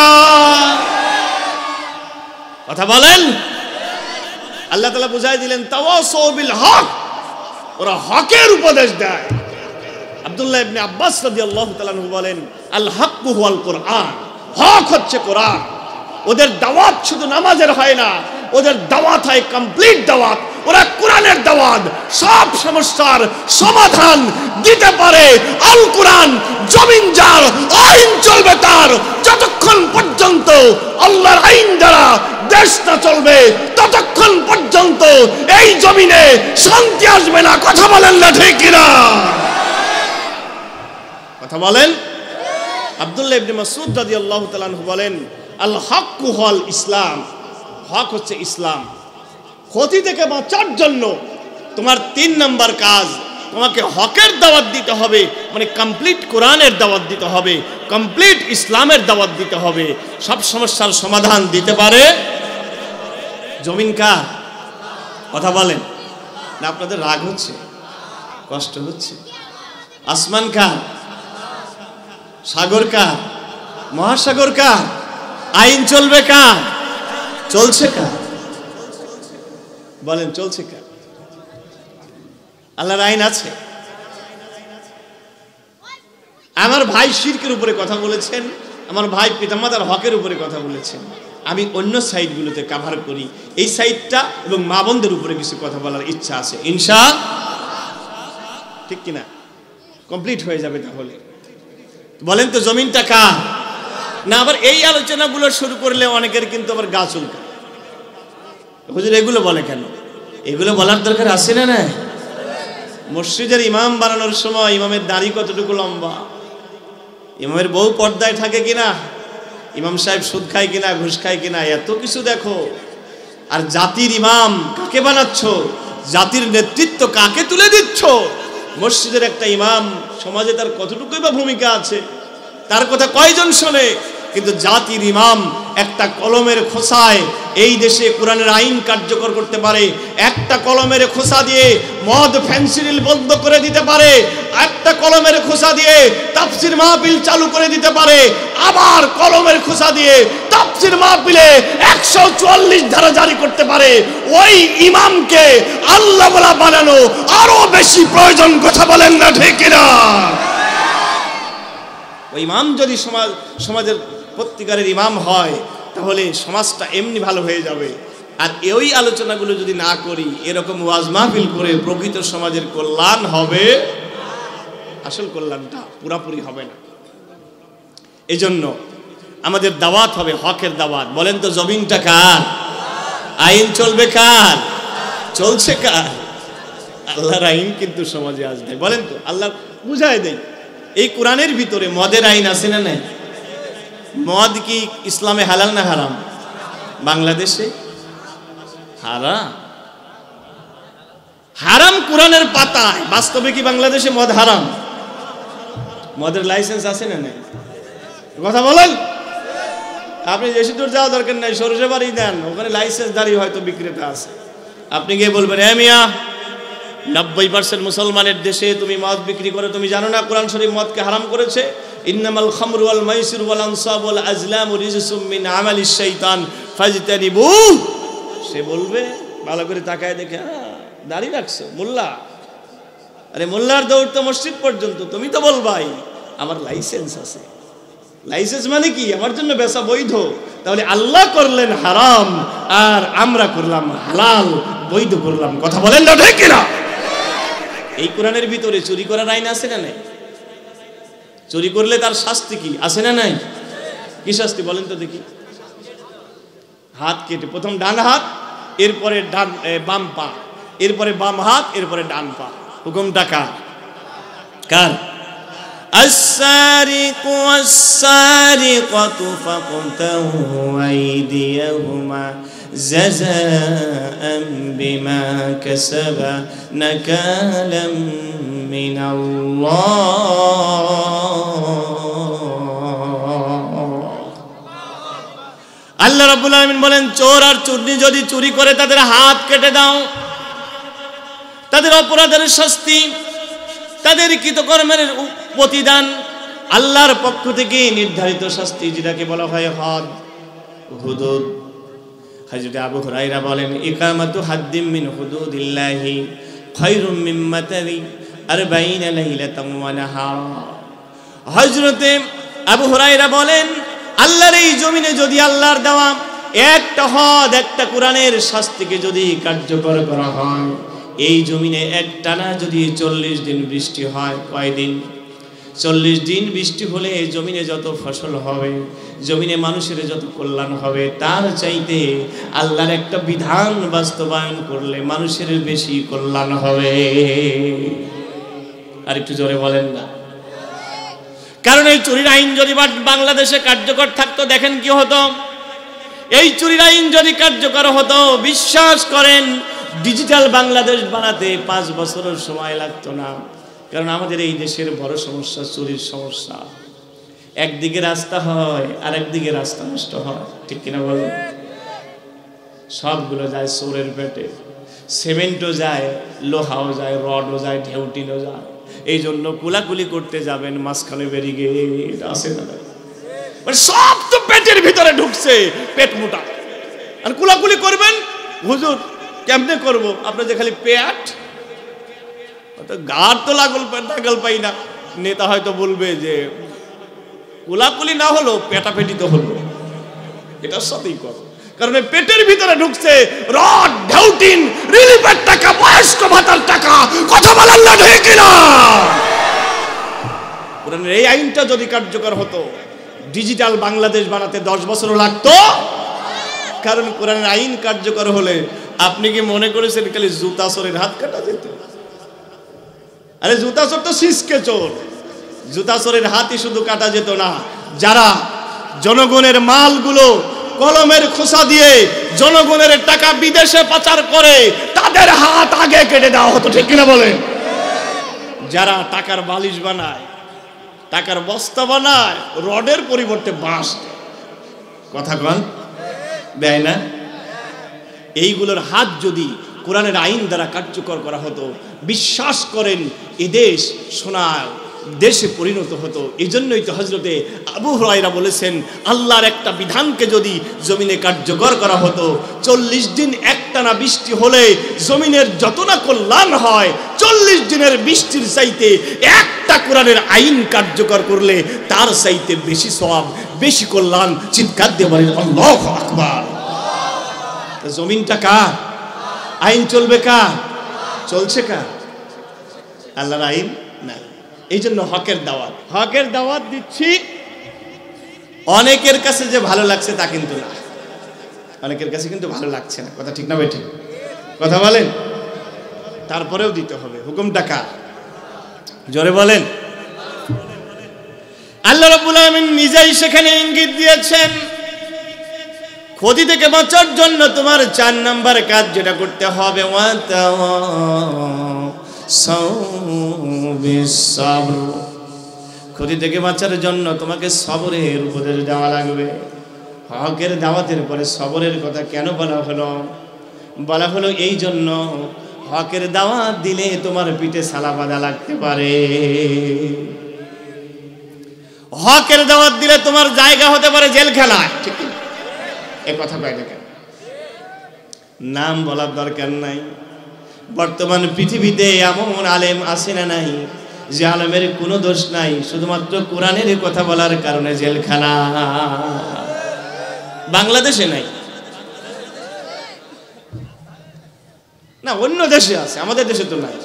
কথা বলেন। আল্লাহ তাআলা বুঝাই দিলেন তাওয়াসাউ বিল হক, ওরা হকের উপদেশ দেয়। আব্দুল্লাহ ইবনে আব্বাস রাদিয়াল্লাহু তাআলা আনহু বলেন আল হাক্কু হুয়াল কুরআন, হক হচ্ছে কোরআন। ওদের দাওয়াত শুধু নামাজের হয় না, ওদের দাওয়াত হয় কমপ্লিট দাওয়াত। ওরা কোরআনের দাওয়াত, সব সমস্যার সমাধান দিতে পারে। আল কোরআন জমিন যার, আইন চলবে তার। যতক্ষণ পর্যন্ত আল্লাহর আইন দ্বারা দেশটা চলবে, ততক্ষণ পর্যন্ত এই জমিনে শান্তি আসবে না। কথা বলেন না ঠিক কিনা? কথা বলেন। আব্দুল্লাহ ইবনে মাসউদ রাদিয়াল্লাহু তাআলা আনহু বলেন আল হাক্কু হুয়াল ইসলাম, হক হচ্ছে ইসলাম। ক্ষতি থেকে বাঁচার জন্য তোমার তিন নাম্বার কাজ, তোমাকে হকের দাওয়াত দিতে হবে, মানে কমপ্লিট কোরআনের দাওয়াত দিতে হবে, কমপ্লিট ইসলামের দাওয়াত দিতে হবে। সব সমস্যার সমাধান দিতে পারে জমিন কার? কথা বলেন না। আপনাদের রাগ হচ্ছে, কষ্ট হচ্ছে? আসমান কার? সাগর কার? মহাসাগর কার? আইন চলবে কার? চলছে কার? বলেন চলছে কার? আল্লাহর আইন আছে। আমার ভাই শিরকের উপরে কথা বলেছেন, আমার ভাই পিতামাতার হকের উপরে কথা বলেছেন। আমি অন্য সাইডগুলোতে কভার করি, এই সাইডটা এবং মা বোনদের উপরে কিছু কথা বলার ইচ্ছা আছে ইনশাআল্লাহ। ঠিক কিনা? কমপ্লিট হয়ে যাবে তাহলে। বলেন তো জমিনটা কার? না আবার এই আলোচনাগুলো শুরু করলে অনেকের কিন্তু আবার গা চুলকায়। হুজুর এগুলো বলে কেন? এগুলো বলার দরকার আছে না? না, মসজিদের ইমাম বানানোর সময় ইমামের দাড়ি কতটুকু লম্বা, ইমামের বউ পর্দায় থাকে কিনা, ইমাম সাহেব সুদ খায় কিনা, ঘুষ খায় কিনা, এত কিছু দেখো। আর জাতির ইমাম কাকে বানাচ্ছ? জাতির নেতৃত্ব কাকে তুলে দিচ্ছ? মসজিদের একটা ইমাম সমাজে তার কতটুকুই বা ভূমিকা আছে, তার কথা কয়জন শোনে? কিন্তু জাতির ইমাম একটা কলমের খোসায় এই দেশে কোরআনের আইন কার্যকর করতে পারে। একটা কলমের খোসা দিয়ে মদ ফেন্সিডিল বন্ধ করে দিতে পারে, একটা কলমের খোসা দিয়ে তাফসীর মাহফিল চালু করে দিতে পারে, আবার কলমের খোসা দিয়ে তাফসীর মাহফিলে একশো চুয়াল্লিশ ধারা জারি করতে পারে। ওই ইমামকে আল্লাহ বলা বানানো আরো বেশি প্রয়োজন। কথা বলেন না ঠিক না? ওই ইমাম যদি সমাজ সমাজের প্রত্যেকের ইমাম হয় তাহলে সমাজটা এমনি ভালো হয়ে যাবে। আর এই আলোচনাগুলো যদি না করি, এরকম ওয়াজ মাহফিল করে প্রকৃত সমাজের কল্যাণ হবে, আসল কল্যাণটা পুরাপুরি হবে না। এজন্য আমাদের দাওয়াত হবে হকের দাওয়াত। বলেন তো জমিনটা কার? আইন চলবে কার? চলছে কার? আল্লাহর আইন কিন্তু সমাজে আসবে। বলেন তো, আল্লাহ বুঝায় দেয় এই কোরআনের ভিতরে মদের আইন আছে না নাই? মদ কি ইসলামে হালাল না হারাম? বাংলাদেশে হারাম। হারাম কোরআনের পাতায়, বাস্তবে কি বাংলাদেশে মদ হারাম? মদের লাইসেন্স আছে না নাই? কথা বলেন। আপনি বেশি দূর যাওয়া দরকার নাই, সরষে বাড়ি দেন, ওখানে লাইসেন্স দাঁড়িয়ে হয়তো বিক্রেতা আছে। আপনি গিয়ে বলবেন এ মিয়া, নব্বই পার্সেন্ট মুসলমানের দেশে তুমি মদ বিক্রি করে, তুমি জানো না কোরআন শরীফ মদকে হারাম করেছে? ইন্নামাল খামরু ওয়াল মাইসির ওয়াল আনসাব ওয়াল আজলামু রিজসুম মিন আমালিশ শাইতান ফাজতানিবু। সে বলবে ভালো করে তাকায় দেখে, দাঁড়িয়ে রাখছো মোল্লা, আরে মোল্লার দৌড় তো মসজিদ পর্যন্ত, তুমি তো বলবাই আমার লাইসেন্স আছে। লাইসেন্স মানে কি? আমার জন্য বেচা বৈধ। তাহলে আল্লাহ করলেন হারাম আর আমরা করলাম হালাল, বৈধ করলাম। কথা বলেন না ঠিক কিনা? এই কোরআনের ভিতরে চুরি করার আইন আছে না নাই? চুরি করলে তার শাস্তি কি আছে না নাই? কি শাস্তি বলেন তো দেখি? হাত কেটে, প্রথম ডান হাত, এরপরে ডান বাম পা, এরপরে বাম হাত, এরপরে ডান পা। হুকুমটা কার? কার? السارق والسارقة فاقطعوا أيديهما جزاء بما كسبا نكالا من الله। আল্লাহ রাব্বুল আলামিন বলেন, চোর আর চুরনি যদি চুরি করে তাদের হাত কেটে দাও, তাদের অপরাধের শাস্তি, তাদের কৃতকর্মের প্রতিদান আল্লাহর পক্ষ থেকে নির্ধারিত শাস্তি, যেটাকে বলা হয় হদ, হুদুদ। হযরত আবু হুরায়রা বলেন, ইকামাতু হাদ্দিম মিন হুদুদিল্লাহি খায়রুম মিম্মা তারি আরবাঈনা লাইলাতান ওয়া নাহারা। হযরত আবু হুরায়রা বলেন, আল্লাহর এই জমিনে যদি আল্লাহর দেওয়া একটা হদ, একটা কোরআনের শাস্তিকে যদি কার্যকর করা হয়, এই জমিনে একটানা যদি চল্লিশ দিন বৃষ্টি হয়, কয়দিন? চল্লিশ দিন বৃষ্টি হলে জমিনে যত ফসল হবে, জমিনে মানুষের যত কল্যাণ হবে, তার চাইতে আল্লাহর একটা বিধান বাস্তবায়ন করলে মানুষের বেশি কল্যাণ হবে। আর একটু জোরে বলেন না? কারণ এই চুরির আইন যদি বাংলাদেশে কার্যকর থাকতো, দেখেন কি হতো। এই চুরির আইন যদি কার্যকর হতো, বিশ্বাস করেন ডিজিটাল বাংলাদেশ বানাতে পাঁচ বছরের সময় লাগতো না। কারণ আমাদের এই দেশের বড় সমস্যা চুরির সমস্যা। একদিকে রাস্তা হয় আর একদিকে রাস্তা নষ্ট হয়, ঠিক কিনা বলুন? সবগুলো যায় চোরের পেটে। সিমেন্টও যায়, লোহাও যায়, রডও যায়, ঢেউটিনও যায়। এই জন্য কুলাকুলি করতে যাবেন, মাঝখানে ব্যারিকেড আছে না, মানে সব তো পেটের ভিতরে ঢুকছে, পেট মোটা। আর কুলাকুলি করবেন, হুজুর কেমনে করবো? আপনার যে খালি পেট, গার তো লাগল লাগল পাই না। নেতা হয়তো বলবে যে কুলাকুলি না হলো পেটাপেটি তো হলো, এটার সাথেই করো। কারণ পেটের ভিতরে ঢুকছে রড, ঢেউটিন, রিলিফের টাকা, বয়স্ক ভাতার টাকা। কথা বলেন না ঠিক কিনা? কোরআনের এই আইনটা যদি কার্যকর হতো, ডিজিটাল বাংলাদেশ বানাতে দশ বছর লাগতো। কারণ কোরআনের আইন কার্যকর হলে আপনি কি মনে করেছেন খালি জুতা চোরের হাত কাটা যেত? আরে জুতা চোর তো সিসকে চোর। জুতা চোরের হাতই শুধু কাটা যেত না, যারা জনগণের মালগুলো কলমের খোসা দিয়ে জনগণের টাকা বিদেশে পাচার করে, তাদের হাত আগে কেটে দেওয়া হতো, ঠিক কিনা বলে? যারা টাকার বালিশ বানায়, টাকার বস্তা বানায়, রডের পরিবর্তে বাঁশ, কথা কন দেয় না? এইগুলোর হাত যদি কোরআনের আইন দ্বারা কার্যকর করা হতো, বিশ্বাস করেন এদেশ সোনার দেশে পরিণত হতো। এই জন্যই তো হযরতে আবু হুরায়রা বলেছেন, আল্লাহর একটা বিধানকে যদি জমিনে কার্যকর করা হতো, চল্লিশ দিন একটানা বৃষ্টি হলে জমিনের যত না কল্যাণ হয়, চল্লিশ দিনের বৃষ্টির চাইতে একটা কোরআনের আইন কার্যকর করলে তার চাইতে বেশি সওয়াব, বেশি কল্যাণ। চিৎকার দিয়ে বলেন আল্লাহু আকবার। জমিনটা কার? আইন চলবে কার? চলছে কার? আল্লাহর আইন না। এই জন্য হকের দাওয়াত, হকের দাওয়াত দিচ্ছি। অনেকের কাছে যে ভালো লাগছে তা কিন্তু না, অনেকের কাছে কিন্তু ভালো লাগছে না। কথা ঠিক না বেঠিক? কথা বলেন। তারপরেও দিতে হবে। হুকুমটা কার? জোরে বলেন। আল্লাহ রাব্বুল আলামিন নিজেই সেখানে ইঙ্গিত দিয়েছেন, ক্ষতি থেকে বাঁচার জন্য তোমার চার নাম্বার কাজ যেটা করতে হবে, ক্ষতি থেকে বাঁচার জন্য তোমাকে সবরের উপদেশ দেওয়া লাগবে। হকের দাওয়াতের পরে সবরের কথা কেন বলা হলো? বলা হলো এই জন্য, হকের দাওয়াত দিলে তোমার পিঠে সালা বাঁধা লাগতে পারে। হকের দাওয়াত দিলে তোমার জায়গা হতে পারে জেলখানায়, ঠিক এ কথা কয় না কেন? নাম বলার দরকার নাই। বর্তমান পৃথিবীতে এমন আলেম আছে না নাই যে আলেমের কোনো দোষ নাই, শুধুমাত্র কোরআনের কথা বলার কারণে জেলখানা। বাংলাদেশে নাই না, অন্য দেশে আছে, আমাদের দেশে তো নাই।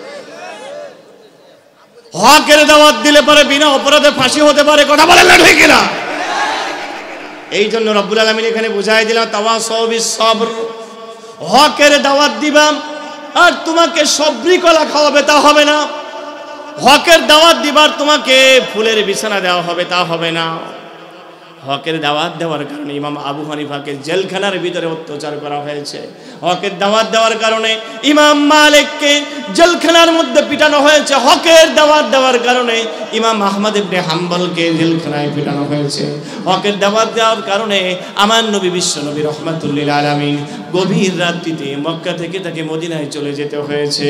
হকের দাওয়াত দিলে পরে বিনা অপরাধে ফাঁসি হতে পারে, কথা বলেন না ঠিক না? এই জন্য রব্বুল আলামিন এখানে বুঝাই দিলাম তাওয়াসাউ বিস সবর। হকের দাওয়াত দিবাম আর তোমাকে সবরি কলা খাওয়াবে তা হবে না। হকের দাওয়াত দিবার তোমাকে ফুলের বিছানা দেওয়া হবে তা হবে না। হকের দাওয়াত দেওয়ার কারণে ইমাম আবু হানিফাকে জেলখানার ভিতরে অত্যাচার করা হয়েছে। হকের দাওয়াত দেওয়ার কারণে ইমাম মালিককে জেলখানার মধ্যে পিটানো হয়েছে। হকের দাওয়াত দেওয়ার কারণে ইমাম আহমদ ইবনে হাম্বলকে জেলখানায় পিটানো হয়েছে। হকের দাওয়াত দেওয়ার কারণে আমার নবী বিশ্ব নবী রাহমাতুল লিল আলামিন গভীর রাত্রিতে মক্কা থেকে তাকে মদিনায় চলে যেতে হয়েছে।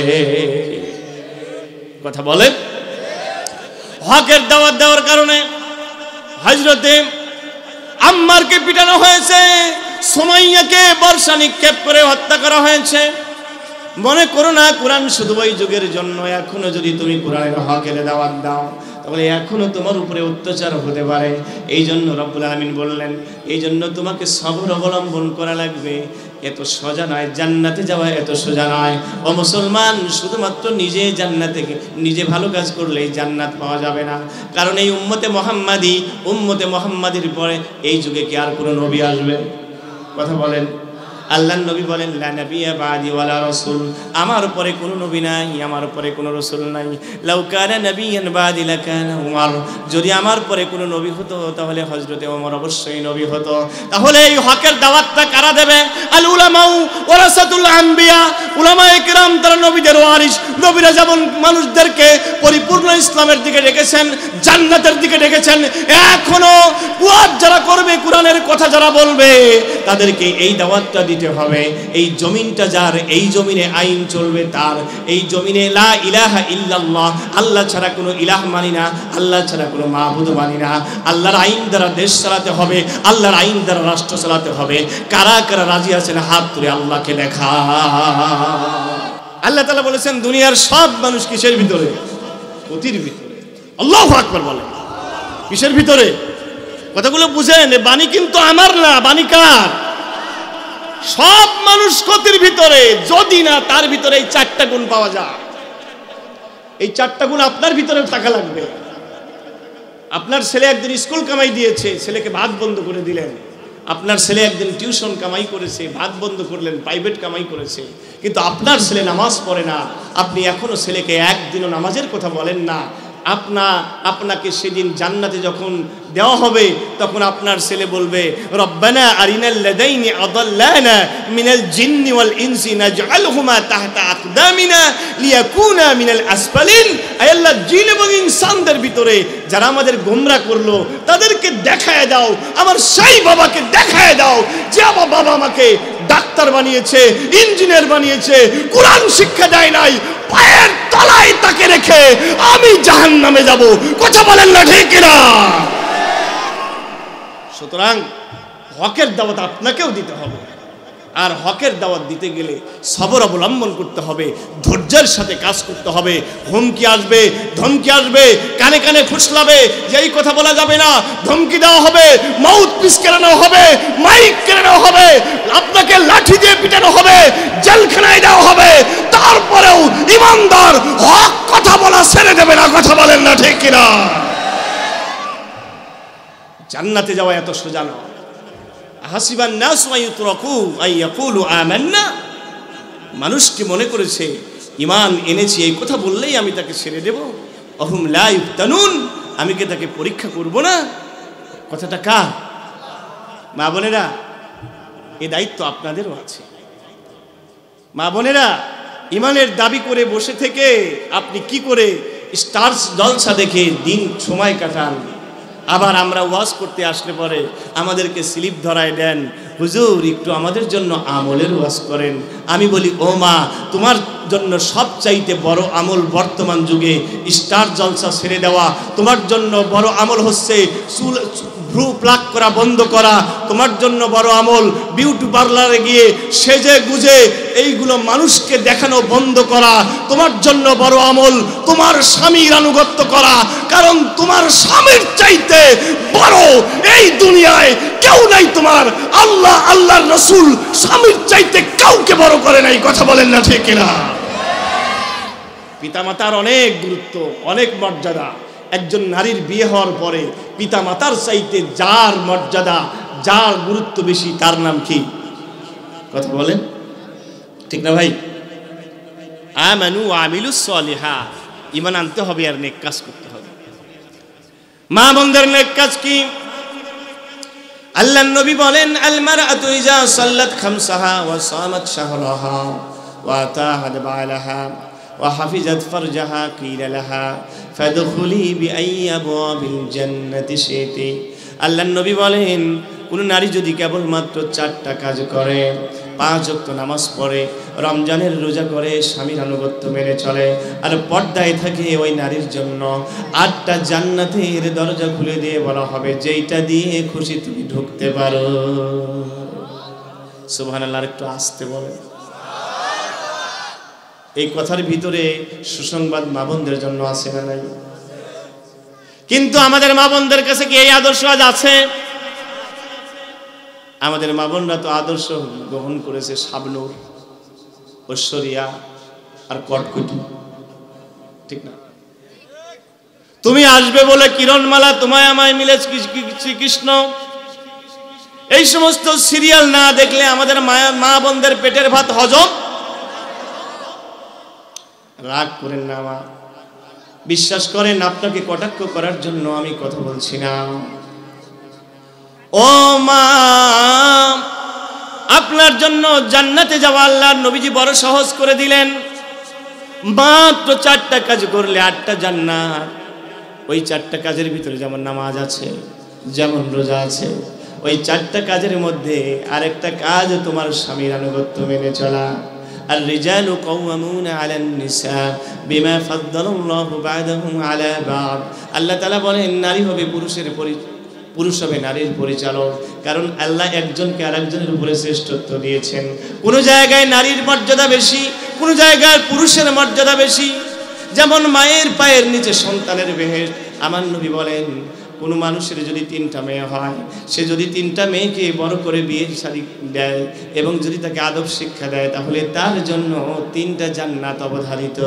কথা বলেন। হকের দাওয়াত দেওয়ার কারণে হযরতে আম্মারকে পিটানো হয়েছে, সুমাইয়াকে বর্ষা নিক্ষেপ করে হত্যা করা হয়েছে। মনে করো না কোরআন শুধু ওই যুগের জন্য। এখনো যদি তুমি কোরআনের হকের দাওয়াত দাও তাহলে এখনো তোমার উপরে অত্যাচার হতে পারে। এই জন্য রব্বুল আলামিন বললেন, এই জন্য তোমাকে সবর অবলম্বন করা লাগবে। এত সোজা নয়, জান্নাতে যাওয়া এত সোজা নয়। ও মুসলমান, শুধুমাত্র নিজে জান্নাতে নিজে ভালো কাজ করলেই জান্নাত পাওয়া যাবে না। কারণ এই উম্মতে মুহাম্মাদি, উম্মতে মুহাম্মাদির পরে এই যুগে কি আর কোনো নবী আসবে? কথা বলেন। আল্লাহর নবী বলেন, লা নাবিয়্যা বাদি ওয়ালা রাসূল, আমার উপরে কোনো নবী নাই, আমার উপরে কোনো রাসূল নাই। লাউ কানা নাবিয়্যান বাদি লাকানা উমর, যদি আমার পরে কোনো নবী হতো তাহলে হযরতে ওমর অবশ্যই নবী হতো। তাহলে এই হকের দাওয়াতটা কারা দেবে? আল উলামাউ ওয়ারাসাতুল আম্বিয়া, উলামায়ে কেরাম তারা নবীদের ওয়ারিস। নবীরা যেমন মানুষদেরকে পরিপূর্ণ ইসলামের দিকে ডেকেছেন, জান্নাতের দিকে ডেকেছেন, এখনো ওয়াজ যারা করবে, কোরআনের কথা যারা বলবে, তাদেরকে এই দাওয়াতটা দিতে হবে। এই জমিনটা যার, এই জমিনে আইন চলবে তার। এই জমিনে লা ইলাহা ইল্লাল্লাহ, আল্লাহ ছাড়া কোনো ইলাহ মানি না, আল্লাহ ছাড়া কোনো মাবুদ মানি না। আল্লাহর আইন দ্বারা দেশ চালাতে হবে, আল্লাহর আইন দ্বারা রাষ্ট্র চালাতে হবে। কারা কারা রাজি আছেন হাত তুলে আল্লাহকে দেখা। আল্লাহ তাআলা বলেছেন দুনিয়ার সব মানুষ কিসের ভিতরে? ক্ষতির ভিতরে। আল্লাহু আকবার বলেন। কিসের ভিতরে? কথাগুলো বুঝেন, বাণী কিন্তু আমার না, বাণী কার? সব মানুষ ক্ষতির ভিতরে, যদি না তার ভিতরে এই চারটা গুণ পাওয়া যায়। এই চারটা গুণ আপনার ভিতরে থাকা লাগবে। আপনার ছেলে একদিন স্কুল কামাই দিয়েছে, ছেলেকে ভাত বন্ধ করে দিলেন। আপনার ছেলে একদিন টিউশন কামাই করেছে, ভাত বন্ধ করলেন, প্রাইভেট কামাই করেছে। কিন্তু আপনার ছেলে নামাজ পড়ে না, আপনি এখনো ছেলেকে একদিনও নামাজের কথা বলেন না। আপনা আপনাকে সেদিন জান্নাতে যখন দেওয়া হবে তখন আপনার ছেলে বলবে, রব্বানা আরিনাল লাদাইনি আদাল্লানা মিনাল জিন্নি ওয়াল ইনসি নাজআলহুমা তাহতা আকদামিনা লিয়াকুনা মিনাল আসফালিন। আয় আল্লাহ, জিন এবং ইনসানদের ভিতরে যারা আমাদের গোমরা করলো তাদেরকে দেখায় দাও, আমার সেই বাবাকে দেখায় দাও যে আমার বাবা আমাকে ডাক্তার বানিয়েছে, ইঞ্জিনিয়ার বানিয়েছে, কোরআন শিক্ষা দেয় নাই, পায়ের তলায় তাকে রেখে আমি জাহান্নামে যাব। কথা বলেন না ঠিক কিনা? সুতরাং হকের দাওয়াত আপনাকেও দিতে হবে। আর হকের দাওয়াত দিতে গেলে সবর অবলম্বন করতে হবে, ধৈর্যের সাথে কাজ করতে হবে। হুমকি আসবে, ধমকি আসবে, কানে কানে ফুসলাবে যে এই কথা বলা যাবে না, ধমকি দেওয়া হবে, মাউথ পিস কেনানো হবে, মাইক কেনানো হবে, আপনাকে লাঠি দিয়ে পিটানো হবে, জেলখানায় দেওয়া হবে। তারপরেও ইমানদার হক কথা বলা ছেড়ে দেবে না। কথা বলেন না ঠিক কিনা? জান্নাতে যাওয়া এত সোজা না। হাসিবান নাস মায়ুতরাকু আইয়াকুলু আমান্না, মানুষ কি মনে করেছে ঈমান এনেছি এই কথা বললেই আমি তাকে ছেড়ে দেব? অহুম লা ইফতানুন, আমি কি তাকে পরীক্ষা করব না? কথাটা কার? মা বোনেরা, এই দায়িত্ব আপনাদেরও আছে। মা বোনেরা, ঈমানের দাবি করে বসে থেকে আপনি কি করে স্টার্স জলসা দেখে দিন সময় কাটান। আবার আমরা ওয়াজ করতে আসলে পরে আমাদেরকে স্লিপ ধরায় দেন, হুজুর একটু আমাদের জন্য আমলের ওয়াজ করেন। আমি বলি, ও মা, তোমার জন্য সবচাইতে বড় আমল বর্তমান যুগে স্টার জলসা ছেড়ে দেওয়া। তোমার জন্য বড় আমল হচ্ছে ভ্রু প্লাক করা বন্ধ করা তোমার জন্য বড় আমল। বিউটি পার্লারে গিয়ে সেজে গুজে এইগুলো মানুষকে দেখানো বন্ধ করা তোমার জন্য বড় আমল। তোমার স্বামীর আনুগত্য করা, কারণ তোমার স্বামীর চাইতে বড় এই দুনিয়ায় কেউ নাই। তোমার আল্লাহ, আল্লাহর রাসূল স্বামীর চাইতে কাউকে বড় করে নাই। কথা বলেন না ঠিক কিনা? পিতামাতার অনেক গুরুত্ব, অনেক মর্যাদা। একজন নারীর বিয়ে হওয়ার পরে পিতামাতার চাইতে যার মর্যাদা, যার গুরুত্ব বেশি, তার নাম কি? কথা বলেন ঠিক না ভাই? আমানু ওয়া আমিলুস সলিহাত, ঈমান আনতে হবে আর নেক কাজ করতে হবে। মা বোনদের নেক কাজ কি? আল্লাহর নবী বলেন, আল মারআতু ইজা সাল্লাত খামসাহা ওয়া সামাত শাহরাহা ওয়া আতাহাত বালাহা ওয়া হাফিজাত ফারজাহা কিলা লাহা ফাদখুলি বিআইয়ি আবওয়াবিল জান্নাতি শিতি। আল্লাহর নবী বলেন, কোন নারী যদি কেবলমাত্র চারটা কাজ করে, পাঁচ ওয়াক্ত নামাজ পড়ে, রমজানের রোজা করে, স্বামীর আনুগত্য মেনে চলে, আর পর্দায় থাকে, ওই নারীর জন্য আটটা জান্নাতের দরজা খুলে দিয়ে বলা হবে, যেইটা দিয়ে খুশি তুমি ঢুকতে পারো। সুবহানাল্লাহ। একটু আসতে বলে। এই কথার ভিতরে সুসংবাদ মা বোনদের জন্য আছে না নাই? কিন্তু আমাদের মা বোনদের কাছে কি এই আদর্শ আজ আছে? আমাদের মা বোনরা তো আদর্শ গ্রহণ করেছে শাবনূর, ঐশ্বরিয়া আর কটকটি, ঠিক না? তুমি আসবে বলে কিরণমালা, তোমায় আমায় মিলে শ্রীকৃষ্ণ, এই সমস্ত সিরিয়াল না দেখলে আমাদের মা বোনদের পেটের ভাত হজম। রাগ করেন না মা, বিশ্বাস করেন, আপনাকে কটাক্ষ করার জন্য আমি কথা বলছি না। ও মা, আপনার জন্য জান্নাতে যাওয়া আল্লাহর নবীজি বড় সহজ করে দিলেন। মাত্র চারটা কাজ করলে আটটা জান্নাত। ওই চারটা কাজের ভিতরে যেমন নামাজ আছে, যেমন রোজা আছে, ওই চারটা কাজের মধ্যে আরেকটা কাজ তোমার স্বামীর আনুগত্য মেনে চলা। আর রিজালু কাওয়ামুনা আলান নিসা বিমা ফাদ্দালাল্লাহু বা'দাহুম আলা বা'দ। আল্লাহ তাআলা বলেন, নারী হবে পুরুষের পরি পুরুষ হবে নারীর পরিচালক, কারণ আল্লাহ একজনকে আরেকজনের উপরে শ্রেষ্ঠত্ব দিয়েছেন। কোনো জায়গায় নারীর মর্যাদা বেশি, কোনো জায়গায় পুরুষের মর্যাদা বেশি। যেমন মায়ের পায়ের নিচে সন্তানের বেহেশত। আমার নবী বলেন, কোনো মানুষের যদি তিনটা মেয়ে হয়, সে যদি তিনটা মেয়েকে বড় করে বিয়ে শাদী দেয় এবং যদি তাকে আদব শিক্ষা দেয়, তাহলে তার জন্য তিনটা জান্নাত অবধারিত।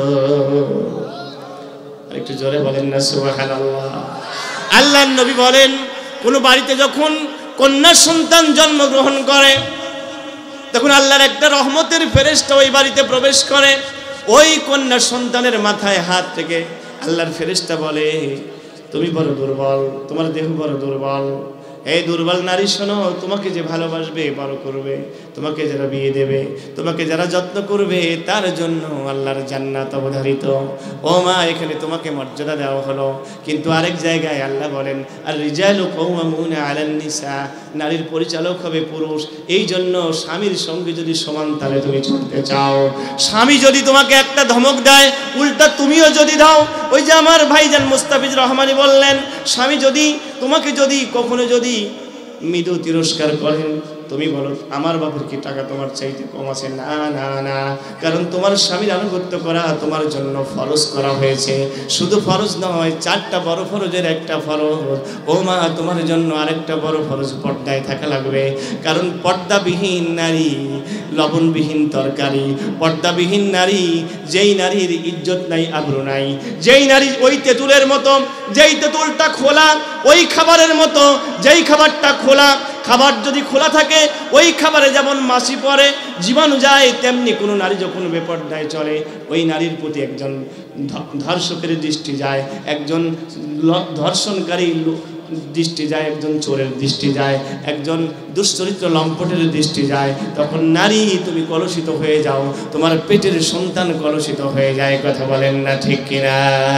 একটু জোরে বলেন না সুবহানাল্লাহ। আল্লাহর নবী বলেন, কোন বাড়িতে যখন কন্যা সন্তান জন্মগ্রহণ করে, তখন আল্লাহর একটা রহমতের ফেরেশতা ওই বাড়িতে প্রবেশ করে। ওই কন্যা সন্তানের মাথায় হাত থেকে আল্লাহর ফেরেশতা বলে, তুমি বড় দুর্বল, তোমার দেহ বড় দুর্বল। এই দুর্বল নারী শোনো, তোমাকে যে ভালোবাসবে, বড় করবে, তোমাকে যারা বিয়ে দেবে, তোমাকে যারা যত্ন করবে, তার জন্য আল্লাহর জান্নাত অবধারিত। ও মা, এখানে তোমাকে মর্যাদা দেওয়া হলো, কিন্তু আরেক জায়গায় আল্লাহ বলেন, আর রিজালু কাওয়ামুনা আলান নিসা, নারীর পরিচালক হবে পুরুষ। এই জন্য স্বামীর সঙ্গে যদি সমান তালে তুমি চলতে চাও, স্বামী যদি তোমাকে একটা ধমক দেয়, উল্টা তুমিও যদি দাও। ওই যে আমার ভাইজান মুস্তাফিজুর রহমানি বললেন, স্বামী যদি তোমাকে যদি কখনো যদি মৃদু তিরস্কার করেন, তুমি বলো, আমার বাপের কি টাকা তোমার চাইতে কম আছে? না না না, কারণ তোমার স্বামীর আনুগত্য করা তোমার জন্য ফরজ করা হয়েছে। শুধু ফরজ নয়, চারটা বড় ফরজের একটা ফরজ। ও মা, তোমার জন্য আরেকটা বড় ফরজ, পর্দায় থাকা লাগবে। কারণ পর্দাবিহীন নারী লবণবিহীন তরকারি। পর্দাবিহীন নারী, যেই নারীর ইজ্জত নাই, আবরু নাই, যেই নারী ওই তেঁতুলের মতো, যেই তেঁতুলটা খোলা ওই খাবারের মতো, যেই খাবারটা খোলা, খাবার যদি খোলা থাকে ওই খাবারে যেমন মাছি পড়ে, জীবাণু যায়, তেমনি কোনো নারী যখন বেপর্দায় চলে, ওই নারীর প্রতি একজন ধর্ষকের দৃষ্টি যায়, একজন ধর্ষণকারী দৃষ্টি যায়, একজন চোরের দৃষ্টি যায়, একজন দুশ্চরিত্র লম্পটের দৃষ্টি যায়। তখন নারী তুমি কলুষিত হয়ে যাও, তোমার পেটের সন্তান কলুষিত হয়ে যায়। কথা বলেন না ঠিক কিনা?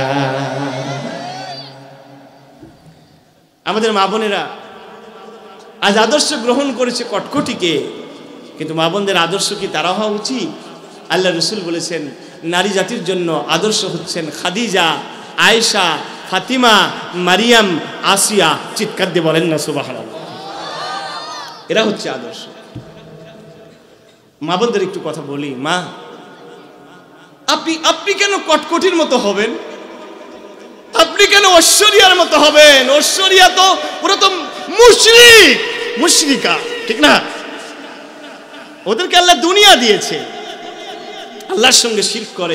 আমাদের মা বোনেরা আজ আদর্শ গ্রহণ করেছে কটকটিকে, কিন্তু মা বোনদের আদর্শ কি তারা হওয়া উচিত? আল্লাহ রসুল বলেছেন, নারী জাতির জন্য আদর্শ হচ্ছেন খাদিজা, আয়েশা, ফাতিমা, মারিয়াম, আসিয়া। চিৎকার দিয়ে বলেন না সুবহানাল্লাহ। এরা হচ্ছে আদর্শ। মা বোনদের একটু কথা বলি, মা আপনি আপনি কেন কটকটির মতো হবেন? আপনি কেন ঐশ্বরিয়ার মতো হবেন? ঐশ্বরিয়া তো পুরো তো মুশরিক, মুশরিকা, ঠিক না? ওদেরকে আল্লাহ দুনিয়া দিয়েছে, আল্লাহর সঙ্গে শিরক করে।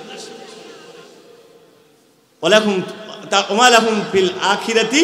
ওয়ালাহুম ওয়ালাহুম ফিল আখিরাতি,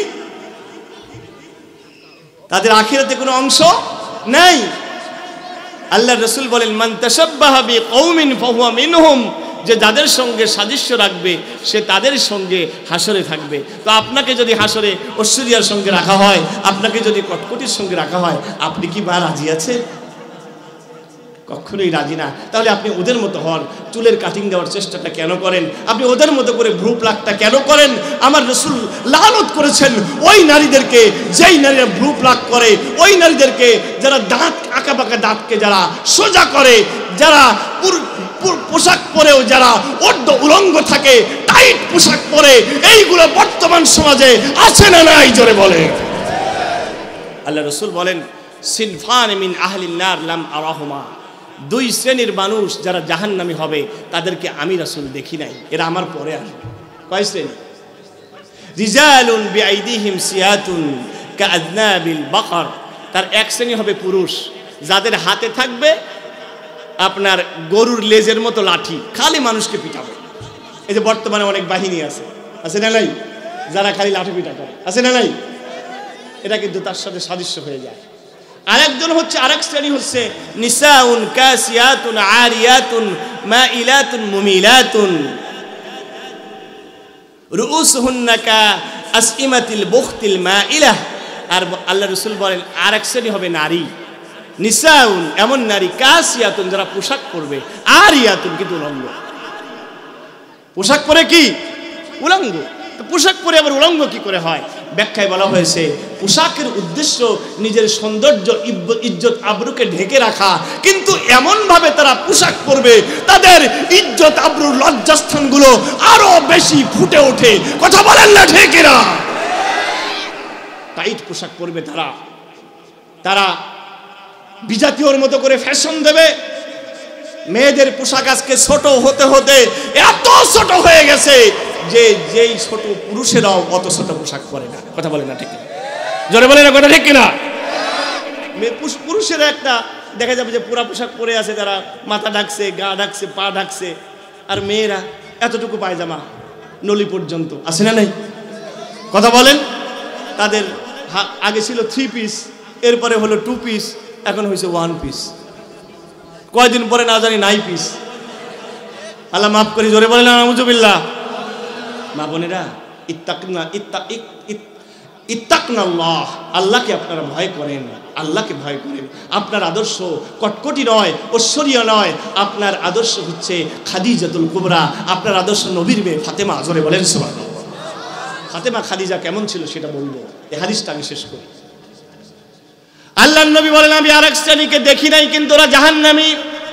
তাদের আখিরাতে কোনো অংশ নাই। আল্লাহ রাসূল বলেন মান তাশাব্বাহা বিকওমিন ফাহুয়া মিনহুম, যে যাদের সঙ্গে সাদৃশ্য রাখবে সে তাদের সঙ্গে হাসরে থাকবে। তো আপনাকে যদি হাসরে ঐশ্বরিয়ার সঙ্গে রাখা হয়, আপনাকে যদি কটকটির সঙ্গে রাখা হয়, আপনি কি বা রাজি আছে? কখনোই রাজি না। তাহলে আপনি ওদের মতো হন। চুলের কাটিং দেওয়ার চেষ্টাটা কেন করেন? আপনি ওদের মতো করে ভ্রু প্লাকটা কেন করেন? আমার রাসূল লানত করেছেন ওই নারীদেরকে যেই নারীরা ভ্রু প্লাক করে, ওই নারীদেরকে যারা দাঁত আঁকা বাঁকা দাঁতকে যারা সোজা করে, যারা পোশাক পরেও যারা অর্ধ উলঙ্গ থাকে, টাইট পোশাক পরে, এইগুলো বর্তমান সমাজে আছে না নাই? জোরে বলে। আল্লাহ রাসূল বলেন সিনফান মিন আহলিন নার লাম আরাহুমা, দুই শ্রেণীর মানুষ যারা জাহান্নামী হবে তাদেরকে আমি রাসূল দেখি নাই, এরা আমার পরে আসবে। কয় শ্রেণী? রিজালুন বিআইদিহিম সিয়াতুন কাআযনাবিল বাকর, তার এক শ্রেণী হবে পুরুষ যাদের হাতে থাকবে আপনার গরুর লেজের মতো লাঠি, খালি মানুষকে পিটাবে। এই যে বর্তমানে অনেক বাহিনী আছে, আছে না নাই, যারা খালি লাঠি পিটা করে, আছে না নাই? এটা কিন্তু তার সাথে সাদৃশ্য হয়ে যায়। আরেকজন হচ্ছে, আরেক শ্রেণী হচ্ছে নিসাউন কাসিয়াতুন আরিয়াতুন মাইলাতুন মুমিলাতুন রুউসুহুন্না কা আসইমাতিল বুখতিল মাইলাহ। আর আল্লাহ রাসূল বলেন আরেক শ্রেণী হবে নারী, নিসাউন এমন নারী, কাসিয়াতুন যারা পোশাক পরবে, আরিয়াতুন কিন্তু উলঙ্গ। পোশাক পরে কি? উলঙ্গ। পোশাক পরে আবার উলঙ্গ কি করে হয়? ব্যাখ্যায় বলা হয়েছে পোশাকের উদ্দেশ্য নিজের সৌন্দর্য ইজ্জত আবরুকে ঢেকে রাখা, কিন্তু এমন ভাবে তারা পোশাক পরবে তাদের ইজ্জত আবরুর লজ্জাস্থানগুলো আরো বেশি ফুটে ওঠে। কথা বলেন না ঠিক না? টাইট পোশাক পরবে তারা, তারা বিজাতীয়র মতো করে ফ্যাশন দেবে। মেয়েদের পোশাক আজকে ছোট হতে হতে এত ছোট হয়ে গেছে যে যেই ছোট পুরুষেরাও অত ছোট পোশাক পরে না। কথা বলে না ঠিক না? জোরে বলে না কথা ঠিক কিনা? পুরুষেরা একটা দেখা যাবে যে পুরা পোশাক পরে আছে, তারা মাথা ঢাকছে, গা ঢাকছে, পা ঢাকছে, আর মেয়েরা এতটুকু পায়জামা নলি পর্যন্ত, আছে না নাই? কথা বলেন। তাদের আগে ছিল থ্রি পিস, এরপরে হলো টু পিস, এখন হয়েছে ওয়ান পিস, কয়দিন পরে না জানি নাই পিস। আল্লাহ মাফ করি, জোরে বলেন নাউজুবিল্লাহ। মা বোনেরা ইত্তাকনা ইত্তাকনাল্লাহ, আল্লাহকে আপনারা ভয় করেন, আল্লাহকে ভয় করেন। আপনার আদর্শ কটকটি নয়, ঐশ্বরিয়া নয়, আপনার আদর্শ হচ্ছে খাদিজাতুল কুবরা, আপনার আদর্শ নবীর মেয়ে ফাতেমা। জোরে বলেন সুবহানাল্লাহ। ফাতেমা খাদিজা কেমন ছিল সেটা বলবো, এই হাদিসটা আমি শেষ করি। আল্লাহর নবী বলেন আমি আরেক শ্রেণীকে দেখি নাই কিন্তু ওরা জাহান্নামী।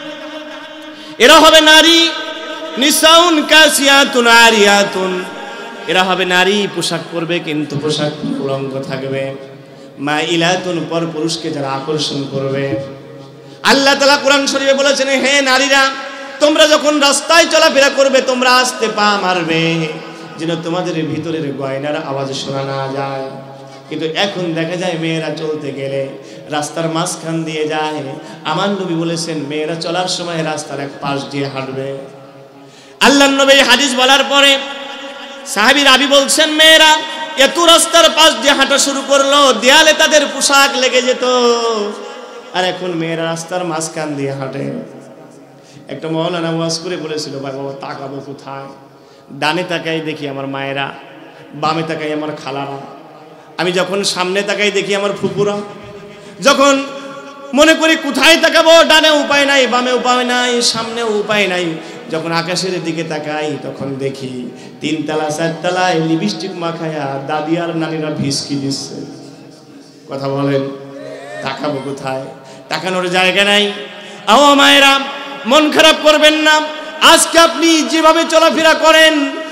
এরা হবে নারী, নিসাউন কাসিয়াতুন আরিয়াতুন, এরা হবে নারী, পোশাক পরবে কিন্তু পোশাক উলঙ্গ থাকবে। মাইলাতুন, পর পুরুষকে যারা আকর্ষণ করবে। আল্লাহ তাআলা কোরআন শরীফে বলেছেন হে নারীরা, তোমরা যখন রাস্তায় চলাফেরা করবে তোমরা আস্তে পা মারবে যেন তোমাদের ভিতরের গয়নার আওয়াজ শোনা না যায়। কিন্তু এখন দেখা যায় মেয়েরা চলতে গেলে রাস্তার মাঝখান দিয়ে যায়। আমার নবী বলেছেন মেয়েরা চলার সময় রাস্তার এক পাশ দিয়ে হাঁটবে। আল্লাহর নবী হাদিস বলার পরে সাহাবী রাবি বলছেন মেয়েরা এত রাস্তার পাশ দিয়ে হাঁটা শুরু করলো, দেয়ালে তাদের পোশাক লেগে যেত। আর এখন মেয়েরা রাস্তার মাঝখান দিয়ে হাঁটে। একটা মাওলানা ওয়াজ করে বলেছিল ভাই বাবা তাকাবো কোথায়? ডানে তাকাই দেখি আমার মায়েরা, বামে তাকাই আমার খালারা, আমি যখন সামনে তাকাই দেখি আমার ফুপুরা। যখন মনে করি কোথায় তাকাবো, ডানে উপায় নাই, বামে উপায় নাই, সামনে উপায় নাই, যখন আকাশের দিকে তাকাই তখন দেখি তিনতলা চারতলায় লিপস্টিক মাখায়া দাদি আর নানিরা ভিস্কি দিচ্ছে। কথা বলেন, তাকাবো কোথায়? তাকানোর জায়গা নাই। আও মায়েরা মন খারাপ করবেন না। আজকে আপনি যেভাবে চলাফেরা করেন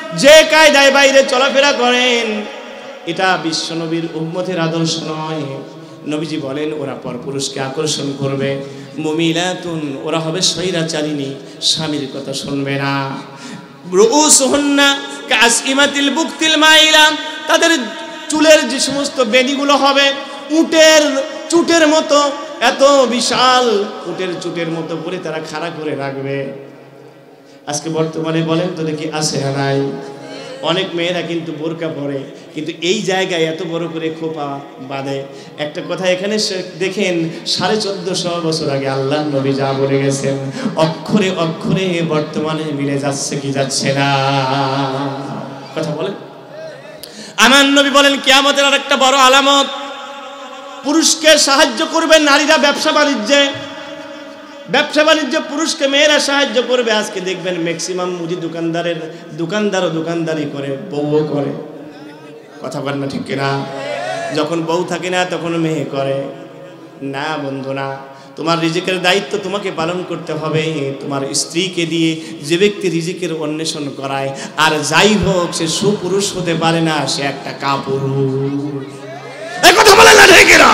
যে কায়দায় বাইরে চলাফেরা করেন এটা বিশ্বনবীর উম্মতের আদর্শ নয়। নবীজি বলেন ওরা পরপুরুষকে আকর্ষণ করবে, মুমিলাতুন ওরা হবে স্বৈরাচারিণী, স্বামীর কথা শুনবে না। রুউসুহুন্না কাসইমাতিল বুকতিল মাইলা, তাদের চুলের যে সমস্ত বেনিগুলো হবে উটের চুটের মতো, এত বিশাল উটের চুটের মতো করে তারা খাড়া করে রাখবে। আজকে বর্তমানে বলেন তো দেখি আছে না নাই? অনেক মেয়েরা কিন্তু বোরকা পরে, কিন্তু এই জায়গায় এত বড় করে খোপা বাঁধে। একটা কথা এখানে দেখেন, সাড়ে চোদ্দশো বছর আগে আল্লাহ নবী যা বলে গেছেন অক্ষরে অক্ষরে বর্তমানে মিলে যাচ্ছে কি যাচ্ছে না? কথা বলেন। আমার নবী বলেন কিয়ামতের আর একটা বড় আলামত, পুরুষকে সাহায্য করবে নারীরা ব্যবসা বাণিজ্যে, ব্যবসা বাণিজ্যে পুরুষকে মেয়েরা সাহায্য করবে। আজকে দেখবেন ম্যাক্সিমাম মুদি দোকানদারের দোকানদারও দোকানদারি করে, বউও করে। কথা বলেন না ঠিক কিনা? যখন বউ থাকে না তখন মেয়ে করে না। বন্ধু না, তোমার রিজিকের দায়িত্ব তোমাকে পালন করতে হবে। তোমার স্ত্রীকে দিয়ে যে ব্যক্তি রিজিকের অন্বেষণ করায়, আর যাই হোক সে সুপুরুষ হতে পারে না, সে একটা কাপুরুষ। এই কথা বলেন না ঠিক কিনা?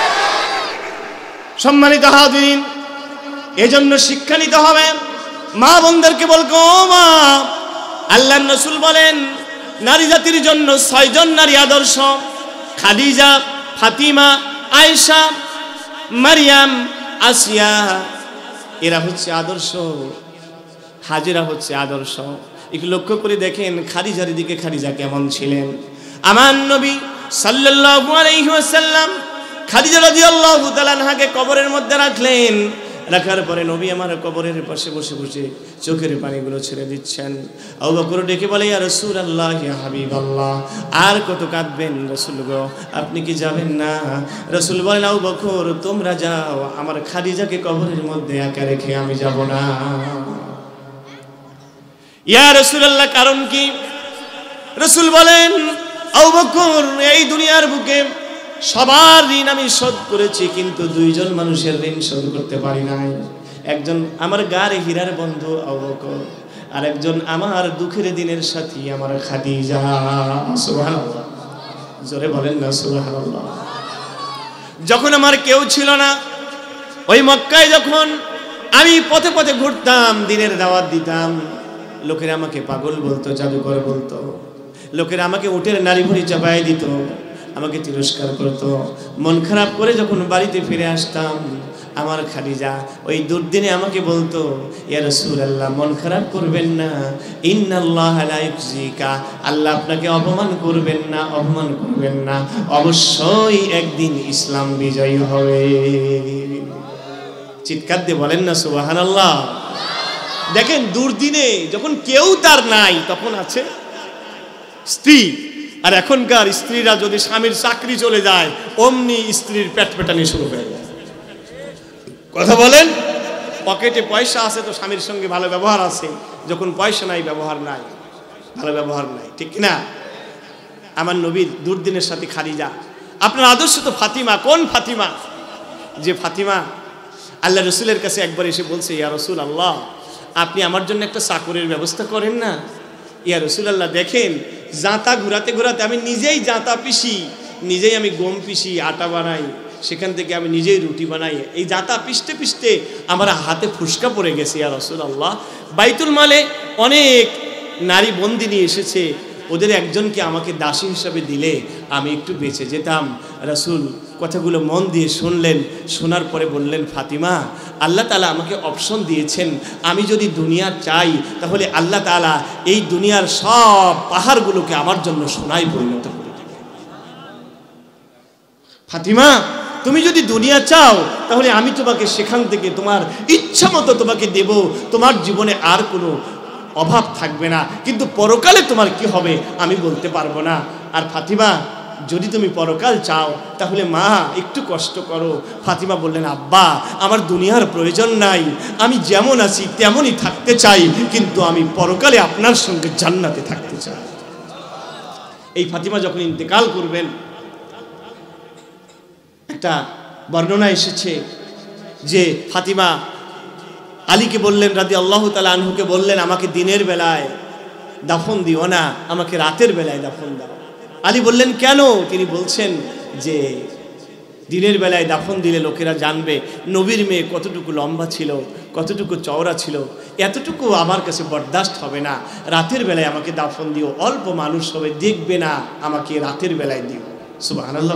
সম্মানিত হাজিরিন, এজন্য শিক্ষা নিতে হবে। মা বোনদেরকে বলবো, মা, আল্লাহর রাসূল বলেন নারী জাতির জন্য ছয়জন নারী আদর্শ, খাদিজা, ফাতিমা, আয়েশা, মারিয়াম, আসিয়া, এরা হচ্ছে আদর্শ, হাজেরা হচ্ছে আদর্শ। একটু লক্ষ্য করে দেখেন খাদিজার দিকে খাদিজা কেমন ছিলেন। আমার নবী সাল্লাল্লাহু আলাইহি ওয়াসাল্লাম খাদিজা রাদিয়াল্লাহু তাআলা আনহাকে কবরের মধ্যে রাখলেন। রাখার পরে নবী আমার কবরের পাশে বসে বসে চোখের পানিগুলো ছেড়ে দিচ্ছেন। আবু বকর ডেকে বলে, ইয়া রাসূলুল্লাহ, ইয়া হাবিবাল্লাহ, আর কত কাঁদবেন রাসূল গো, আপনি কি যাবেন না? রাসূল বলেন, আবু বকর তোমরা যাও, আমার খাদিজাকে কবরের মধ্যে একা রেখে আমি যাব না। ইয়া রাসূলুল্লাহ, কারণ কি? রাসূল বলেন, আবু বকর, এই দুনিয়ার বুকে সবার ঋণ আমি শোধ করেছি, কিন্তু দুইজন মানুষের ঋণ শোধ করতে পারি নাই। একজন আমার গারে হীরার বন্ধু আবু বকর, আর একজন আমার দুঃখের দিনের সাথী আমার খাদিজা। সুবহানাল্লাহ, জোরে বলেন না সুবহানাল্লাহ। যখন আমার কেউ ছিল না, ওই মক্কায় যখন আমি পথে পথে ঘুরতাম, দিনের দাওয়াত দিতাম, লোকেরা আমাকে পাগল বলতো, জাদুকর বলতো, লোকেরা আমাকে উটের নারী ভুঁড়ি চাপায় দিত, আমাকে তিরস্কার করতো। মন খারাপ করে যখন বাড়িতে ফিরে আসতাম, আমার খাদিজা ওই দুর্দিনে আমাকে বলতো, ইয়া রাসূলুল্লাহ, মন খারাপ করবেন না, ইন্নাল্লাহা লা ইউখজিকা, আল্লাহ আপনাকে অপমান করবেন না, অপমান করবেন না, অবশ্যই একদিন ইসলাম বিজয়ী হবে। চিৎকার দিয়ে বলেন না সুবহানাল্লাহ। দেখেন দুর্দিনে যখন কেউ তার নাই, তখন আছে স্ত্রী। আর এখনকার স্ত্রীরা যদি স্বামীর চাকরি চলে যায়, অমনি স্ত্রীর পেট পেটানি শুরু হয়ে যায়। কথা বলেন। পকেটে পয়সা আছে তো স্বামীর সঙ্গে ভালো ব্যবহার আছে, যখন পয়সা নাই ব্যবহার নাই, ভালো ব্যবহার নাই, ঠিক কিনা? আমার নবীর দুর্দিনের সাথে খাদিজা। আপনার আদর্শ তো ফাতিমা। কোন ফাতিমা? যে ফাতিমা আল্লাহ রসুলের কাছে একবার এসে বলছে, ইয়া রাসূল আল্লাহ, আপনি আমার জন্য একটা চাকরির ব্যবস্থা করেন না। ইয়া রাসূলুল্লাহ, দেখেন জাঁতা ঘুরাতে ঘুরাতে আমি নিজেই জাঁতা পিষি, নিজেই আমি গম পিষি, আটা বানাই, সেখান থেকে আমি নিজেই রুটি বানাই। এই জাঁতা পিষতে পিষতে আমার হাতে ফুসকা পড়ে গেছে। ইয়া রাসূলুল্লাহ, বাইতুল মালে অনেক নারী বন্দিনী এসেছে, ওদের একজনকে আমাকে দাসী হিসাবে দিলে আমি একটু বেঁচে যেতাম। রাসূল কথাগুলো মন দিয়ে শুনলেন, শোনার পরে বললেন, ফাতিমা, আল্লাহ তাআলা আমাকে অপশন দিয়েছেন, আমি যদি দুনিয়া চাই তাহলে আল্লাহ তাআলা এই দুনিয়ার সব পাহাড়গুলোকে আমার জন্য সোনায় পরিণত করে দেবে। ফাতিমা, তুমি যদি দুনিয়া চাও তাহলে আমি তোমাকে সেখান থেকে তোমার ইচ্ছা মতো তোমাকে দেব, তোমার জীবনে আর কোনো অভাব থাকবে না, কিন্তু পরকালে তোমার কি হবে আমি বলতে পারবো না। আর ফাতিমা, যদি তুমি পরকাল চাও তাহলে মা একটু কষ্ট করো। ফাতিমা বললেন, আব্বা, আমার দুনিয়ার প্রয়োজন নাই, আমি যেমন আছি তেমনই থাকতে চাই, কিন্তু আমি পরকালে আপনার সঙ্গে জান্নাতে থাকতে চাই। এই ফাতিমা যখন ইন্তেকাল করবেন, একটা বর্ণনা এসেছে যে ফাতিমা আলীকে বললেন রাদিয়াল্লাহু তাআলা আনহুকে বললেন, আমাকে দিনের বেলায় দাফন দিও না, আমাকে রাতের বেলায় দাফন দাও। আলী বললেন কেন? তিনি বলছেন যে দিনের বেলায় দাফন দিলে লোকেরা জানবে নবীর মেয়ে কতটুকু লম্বা ছিল, কতটুকু চওড়া ছিল, এতটুকু আমার কাছে বরদাস্ত হবে না। রাতের বেলায় আমাকে দাফন দিও, অল্প মানুষ হবে, দেখবে না, আমাকে রাতের বেলায় দিও। সুবহানাল্লাহ।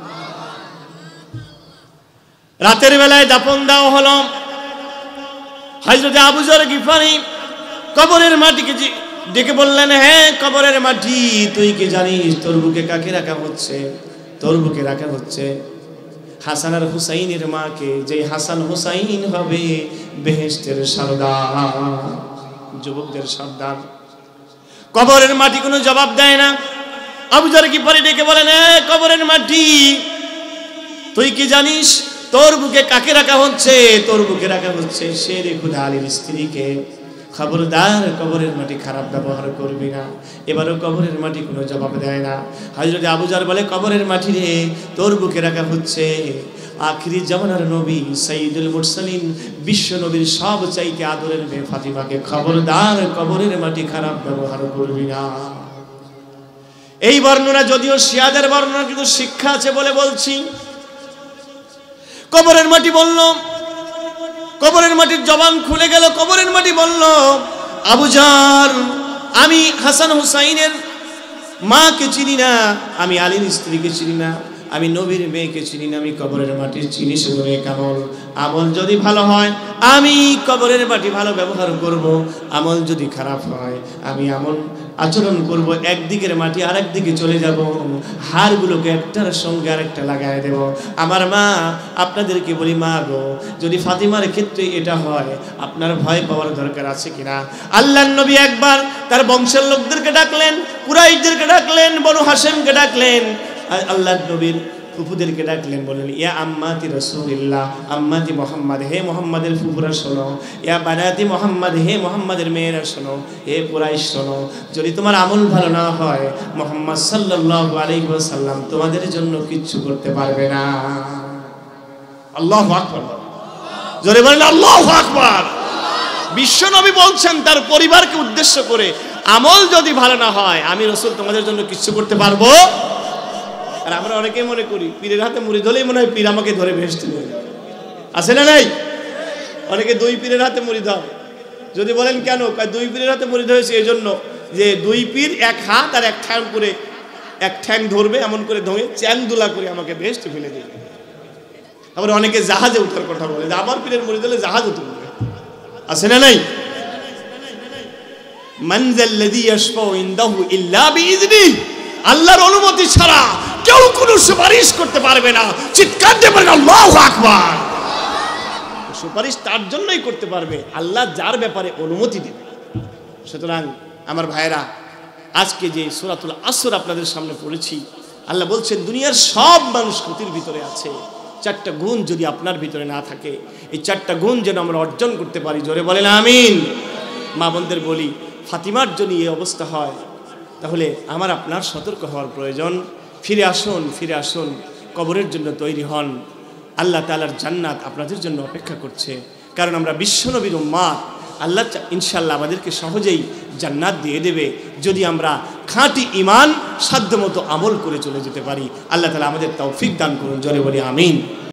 রাতের বেলায় দাফন দেওয়া হলো। হযরত আবু যর গিফারি কবরের মাটিকে ডেকে বললেন, হ্যাঁ কবরের মাটি, তুই কি জানিস তোর বুকে কাকে রাখা হচ্ছে? তোর বুকে রাখা হচ্ছে হাসান আর হুসাইনের মাকে, যে হাসান হুসাইন হবে বেহেশতের সরদার, যুবকদের সর্দার। কবরের মাটি কোনো জবাব দেয় না। আবু যর গিফারি ডেকে বলেন, হ্যাঁ কবরের মাটি, তুই কি জানিস তোর বুকে কাকে রাখা হচ্ছে? তোর বুকে রাখা হচ্ছে শেরে খুদা আলীর স্ত্রীকে। খবরদার কবরের মাটি খারাপ ব্যবহার করবি না। এবারও কবরের মাটি কোনো জবাব দেয় না। হযরত আবু যর বলে, কবরের মাটি রে, তোর বুকে রাখা হচ্ছে আখিরি জামানার নবী সাইয়্যিদুল মুরসালিন, বিশ্ব নবীর সব চাইতে আদরের মেয়ে ফাতিমাকে। খবরদার কবরের মাটি খারাপ ব্যবহার করবি না। এই বর্ণনা যদিও শিয়াদের বর্ণনা, কিন্তু শিক্ষা আছে বলে বলছি। কবরের মাটি বলল, কবরের মাটির জবান খুলে গেল। কবরের মাটি বলল, আবু যর, আমি হাসান হুসাইনের মাকে চিনি না, আমি আলীর স্ত্রীকে চিনি না, আমি নবীর মেয়েকে চিনি না, আমি কবরের মাটি চিনি শুনে কেমন? আমল যদি ভালো হয় আমি কবরের মাটি ভালো ব্যবহার করব, আমল যদি খারাপ হয় আমি আমল আচরণ করব, একদিকের মাটি আরেক দিকে চলে যাব, হাড়গুলোকে একটার সঙ্গে আরেকটা লাগায় দেব। আমার মা, আপনাদেরকে বলি, মা গো, যদি ফাতিমার ক্ষেত্রে এটা হয় আপনার ভয় পাওয়ার দরকার আছে কিনা? আল্লাহর নবী একবার তার বংশের লোকদেরকে ডাকলেন, কুরাইশদেরকে ডাকলেন, বনু হাশেমকে ডাকলেন, আল্লাহর নবীর ফুফুদেরকে ডাকলেন, বললেন, ইয়া আম্মাতি রাসূলিল্লাহ, আম্মাতি মুহাম্মদ, হে মুহাম্মাদের ফুফুরা শোনো, ইয়া বানাতি মুহাম্মদ, হে মুহাম্মাদের মেয়েরা শোনো, হে কুরাইশ শোনো, যদি তোমার আমল ভালো না হয় মুহাম্মদ সাল্লাল্লাহু আলাইহি ওয়াসাল্লাম তোমাদের জন্য কিচ্ছু করতে পারবে না। আল্লাহু আকবার, জোরে বলেন আল্লাহু আকবার। বিশ্ব নবী বলছেন তার পরিবারকে উদ্দেশ্য করে, আমল যদি ভালো না হয় আমি রাসূল তোমাদের জন্য কিচ্ছু করতে পারবো। আর আমরা অনেকেই মনে করি পীরের হাতে মুড়ি ধরলেই মনে হয় পীর আমাকে ধরে ভেস্তে দেবে, আছে না নাই? অনেকে দুই পীরের হাতে মুড়ি ধরে। যদি বলেন কেন, দুই পীরের হাতে মুড়ি ধরেছে এই জন্য যে দুই পীর এক হাত আর এক ঠ্যাং করে, এক ঠ্যাং ধরবে এমন করে ধরে চ্যাং দুলা করে আমাকে ভেস্তে ফেলে দেবে। আবার অনেকে জাহাজে উঠার কথা বলে, যে আমার পীরের মুড়ি ধরলে জাহাজে তুলবে, আছে না নাই? মানজাল্লাযী ইয়াশফাউ ইনদাহু ইল্লা বিইযনিহি, আল্লাহর অনুমতি ছাড়া কেউ কোনো সুপারিশ করতে পারবে না। চিৎকার দিয়ে বলেন আল্লাহু আকবার। সুপারিশ তার জন্যই করতে পারবে আল্লাহ যার ব্যাপারে অনুমতি দেবে। সুতরাং আমার ভাইরা, আজকে যে সূরাতুল আসর আপনাদের সামনে পড়েছি, আল্লাহ বলছেন দুনিয়ার সব মানুষ ক্ষতির ভিতরে আছে, চারটা গুণ যদি আপনার ভিতরে না থাকে, এই চারটা গুণ যেন আমরা অর্জন করতে পারি। জোরে বলেন আমিন। মা বোনদের বলি, ফাতিমার যদি এই অবস্থা হয় তাহলে আমার আপনার সতর্ক হওয়ার প্রয়োজন। ফিরে আসুন, ফিরে আসুন, কবরের জন্য তৈরি হন। আল্লাহ তাআলার জান্নাত আপনাদের জন্য অপেক্ষা করছে, কারণ আমরা বিশ্বনবীর উম্মাত। আল্লাহ ইনশাআল্লাহ আমাদেরকে সহজেই জান্নাত দিয়ে দেবে যদি আমরা খাঁটি ঈমান সাধ্যমতো আমল করে চলে যেতে পারি। আল্লাহ তাআলা আমাদের তৌফিক দান করুন। জোরে বলি আমিন।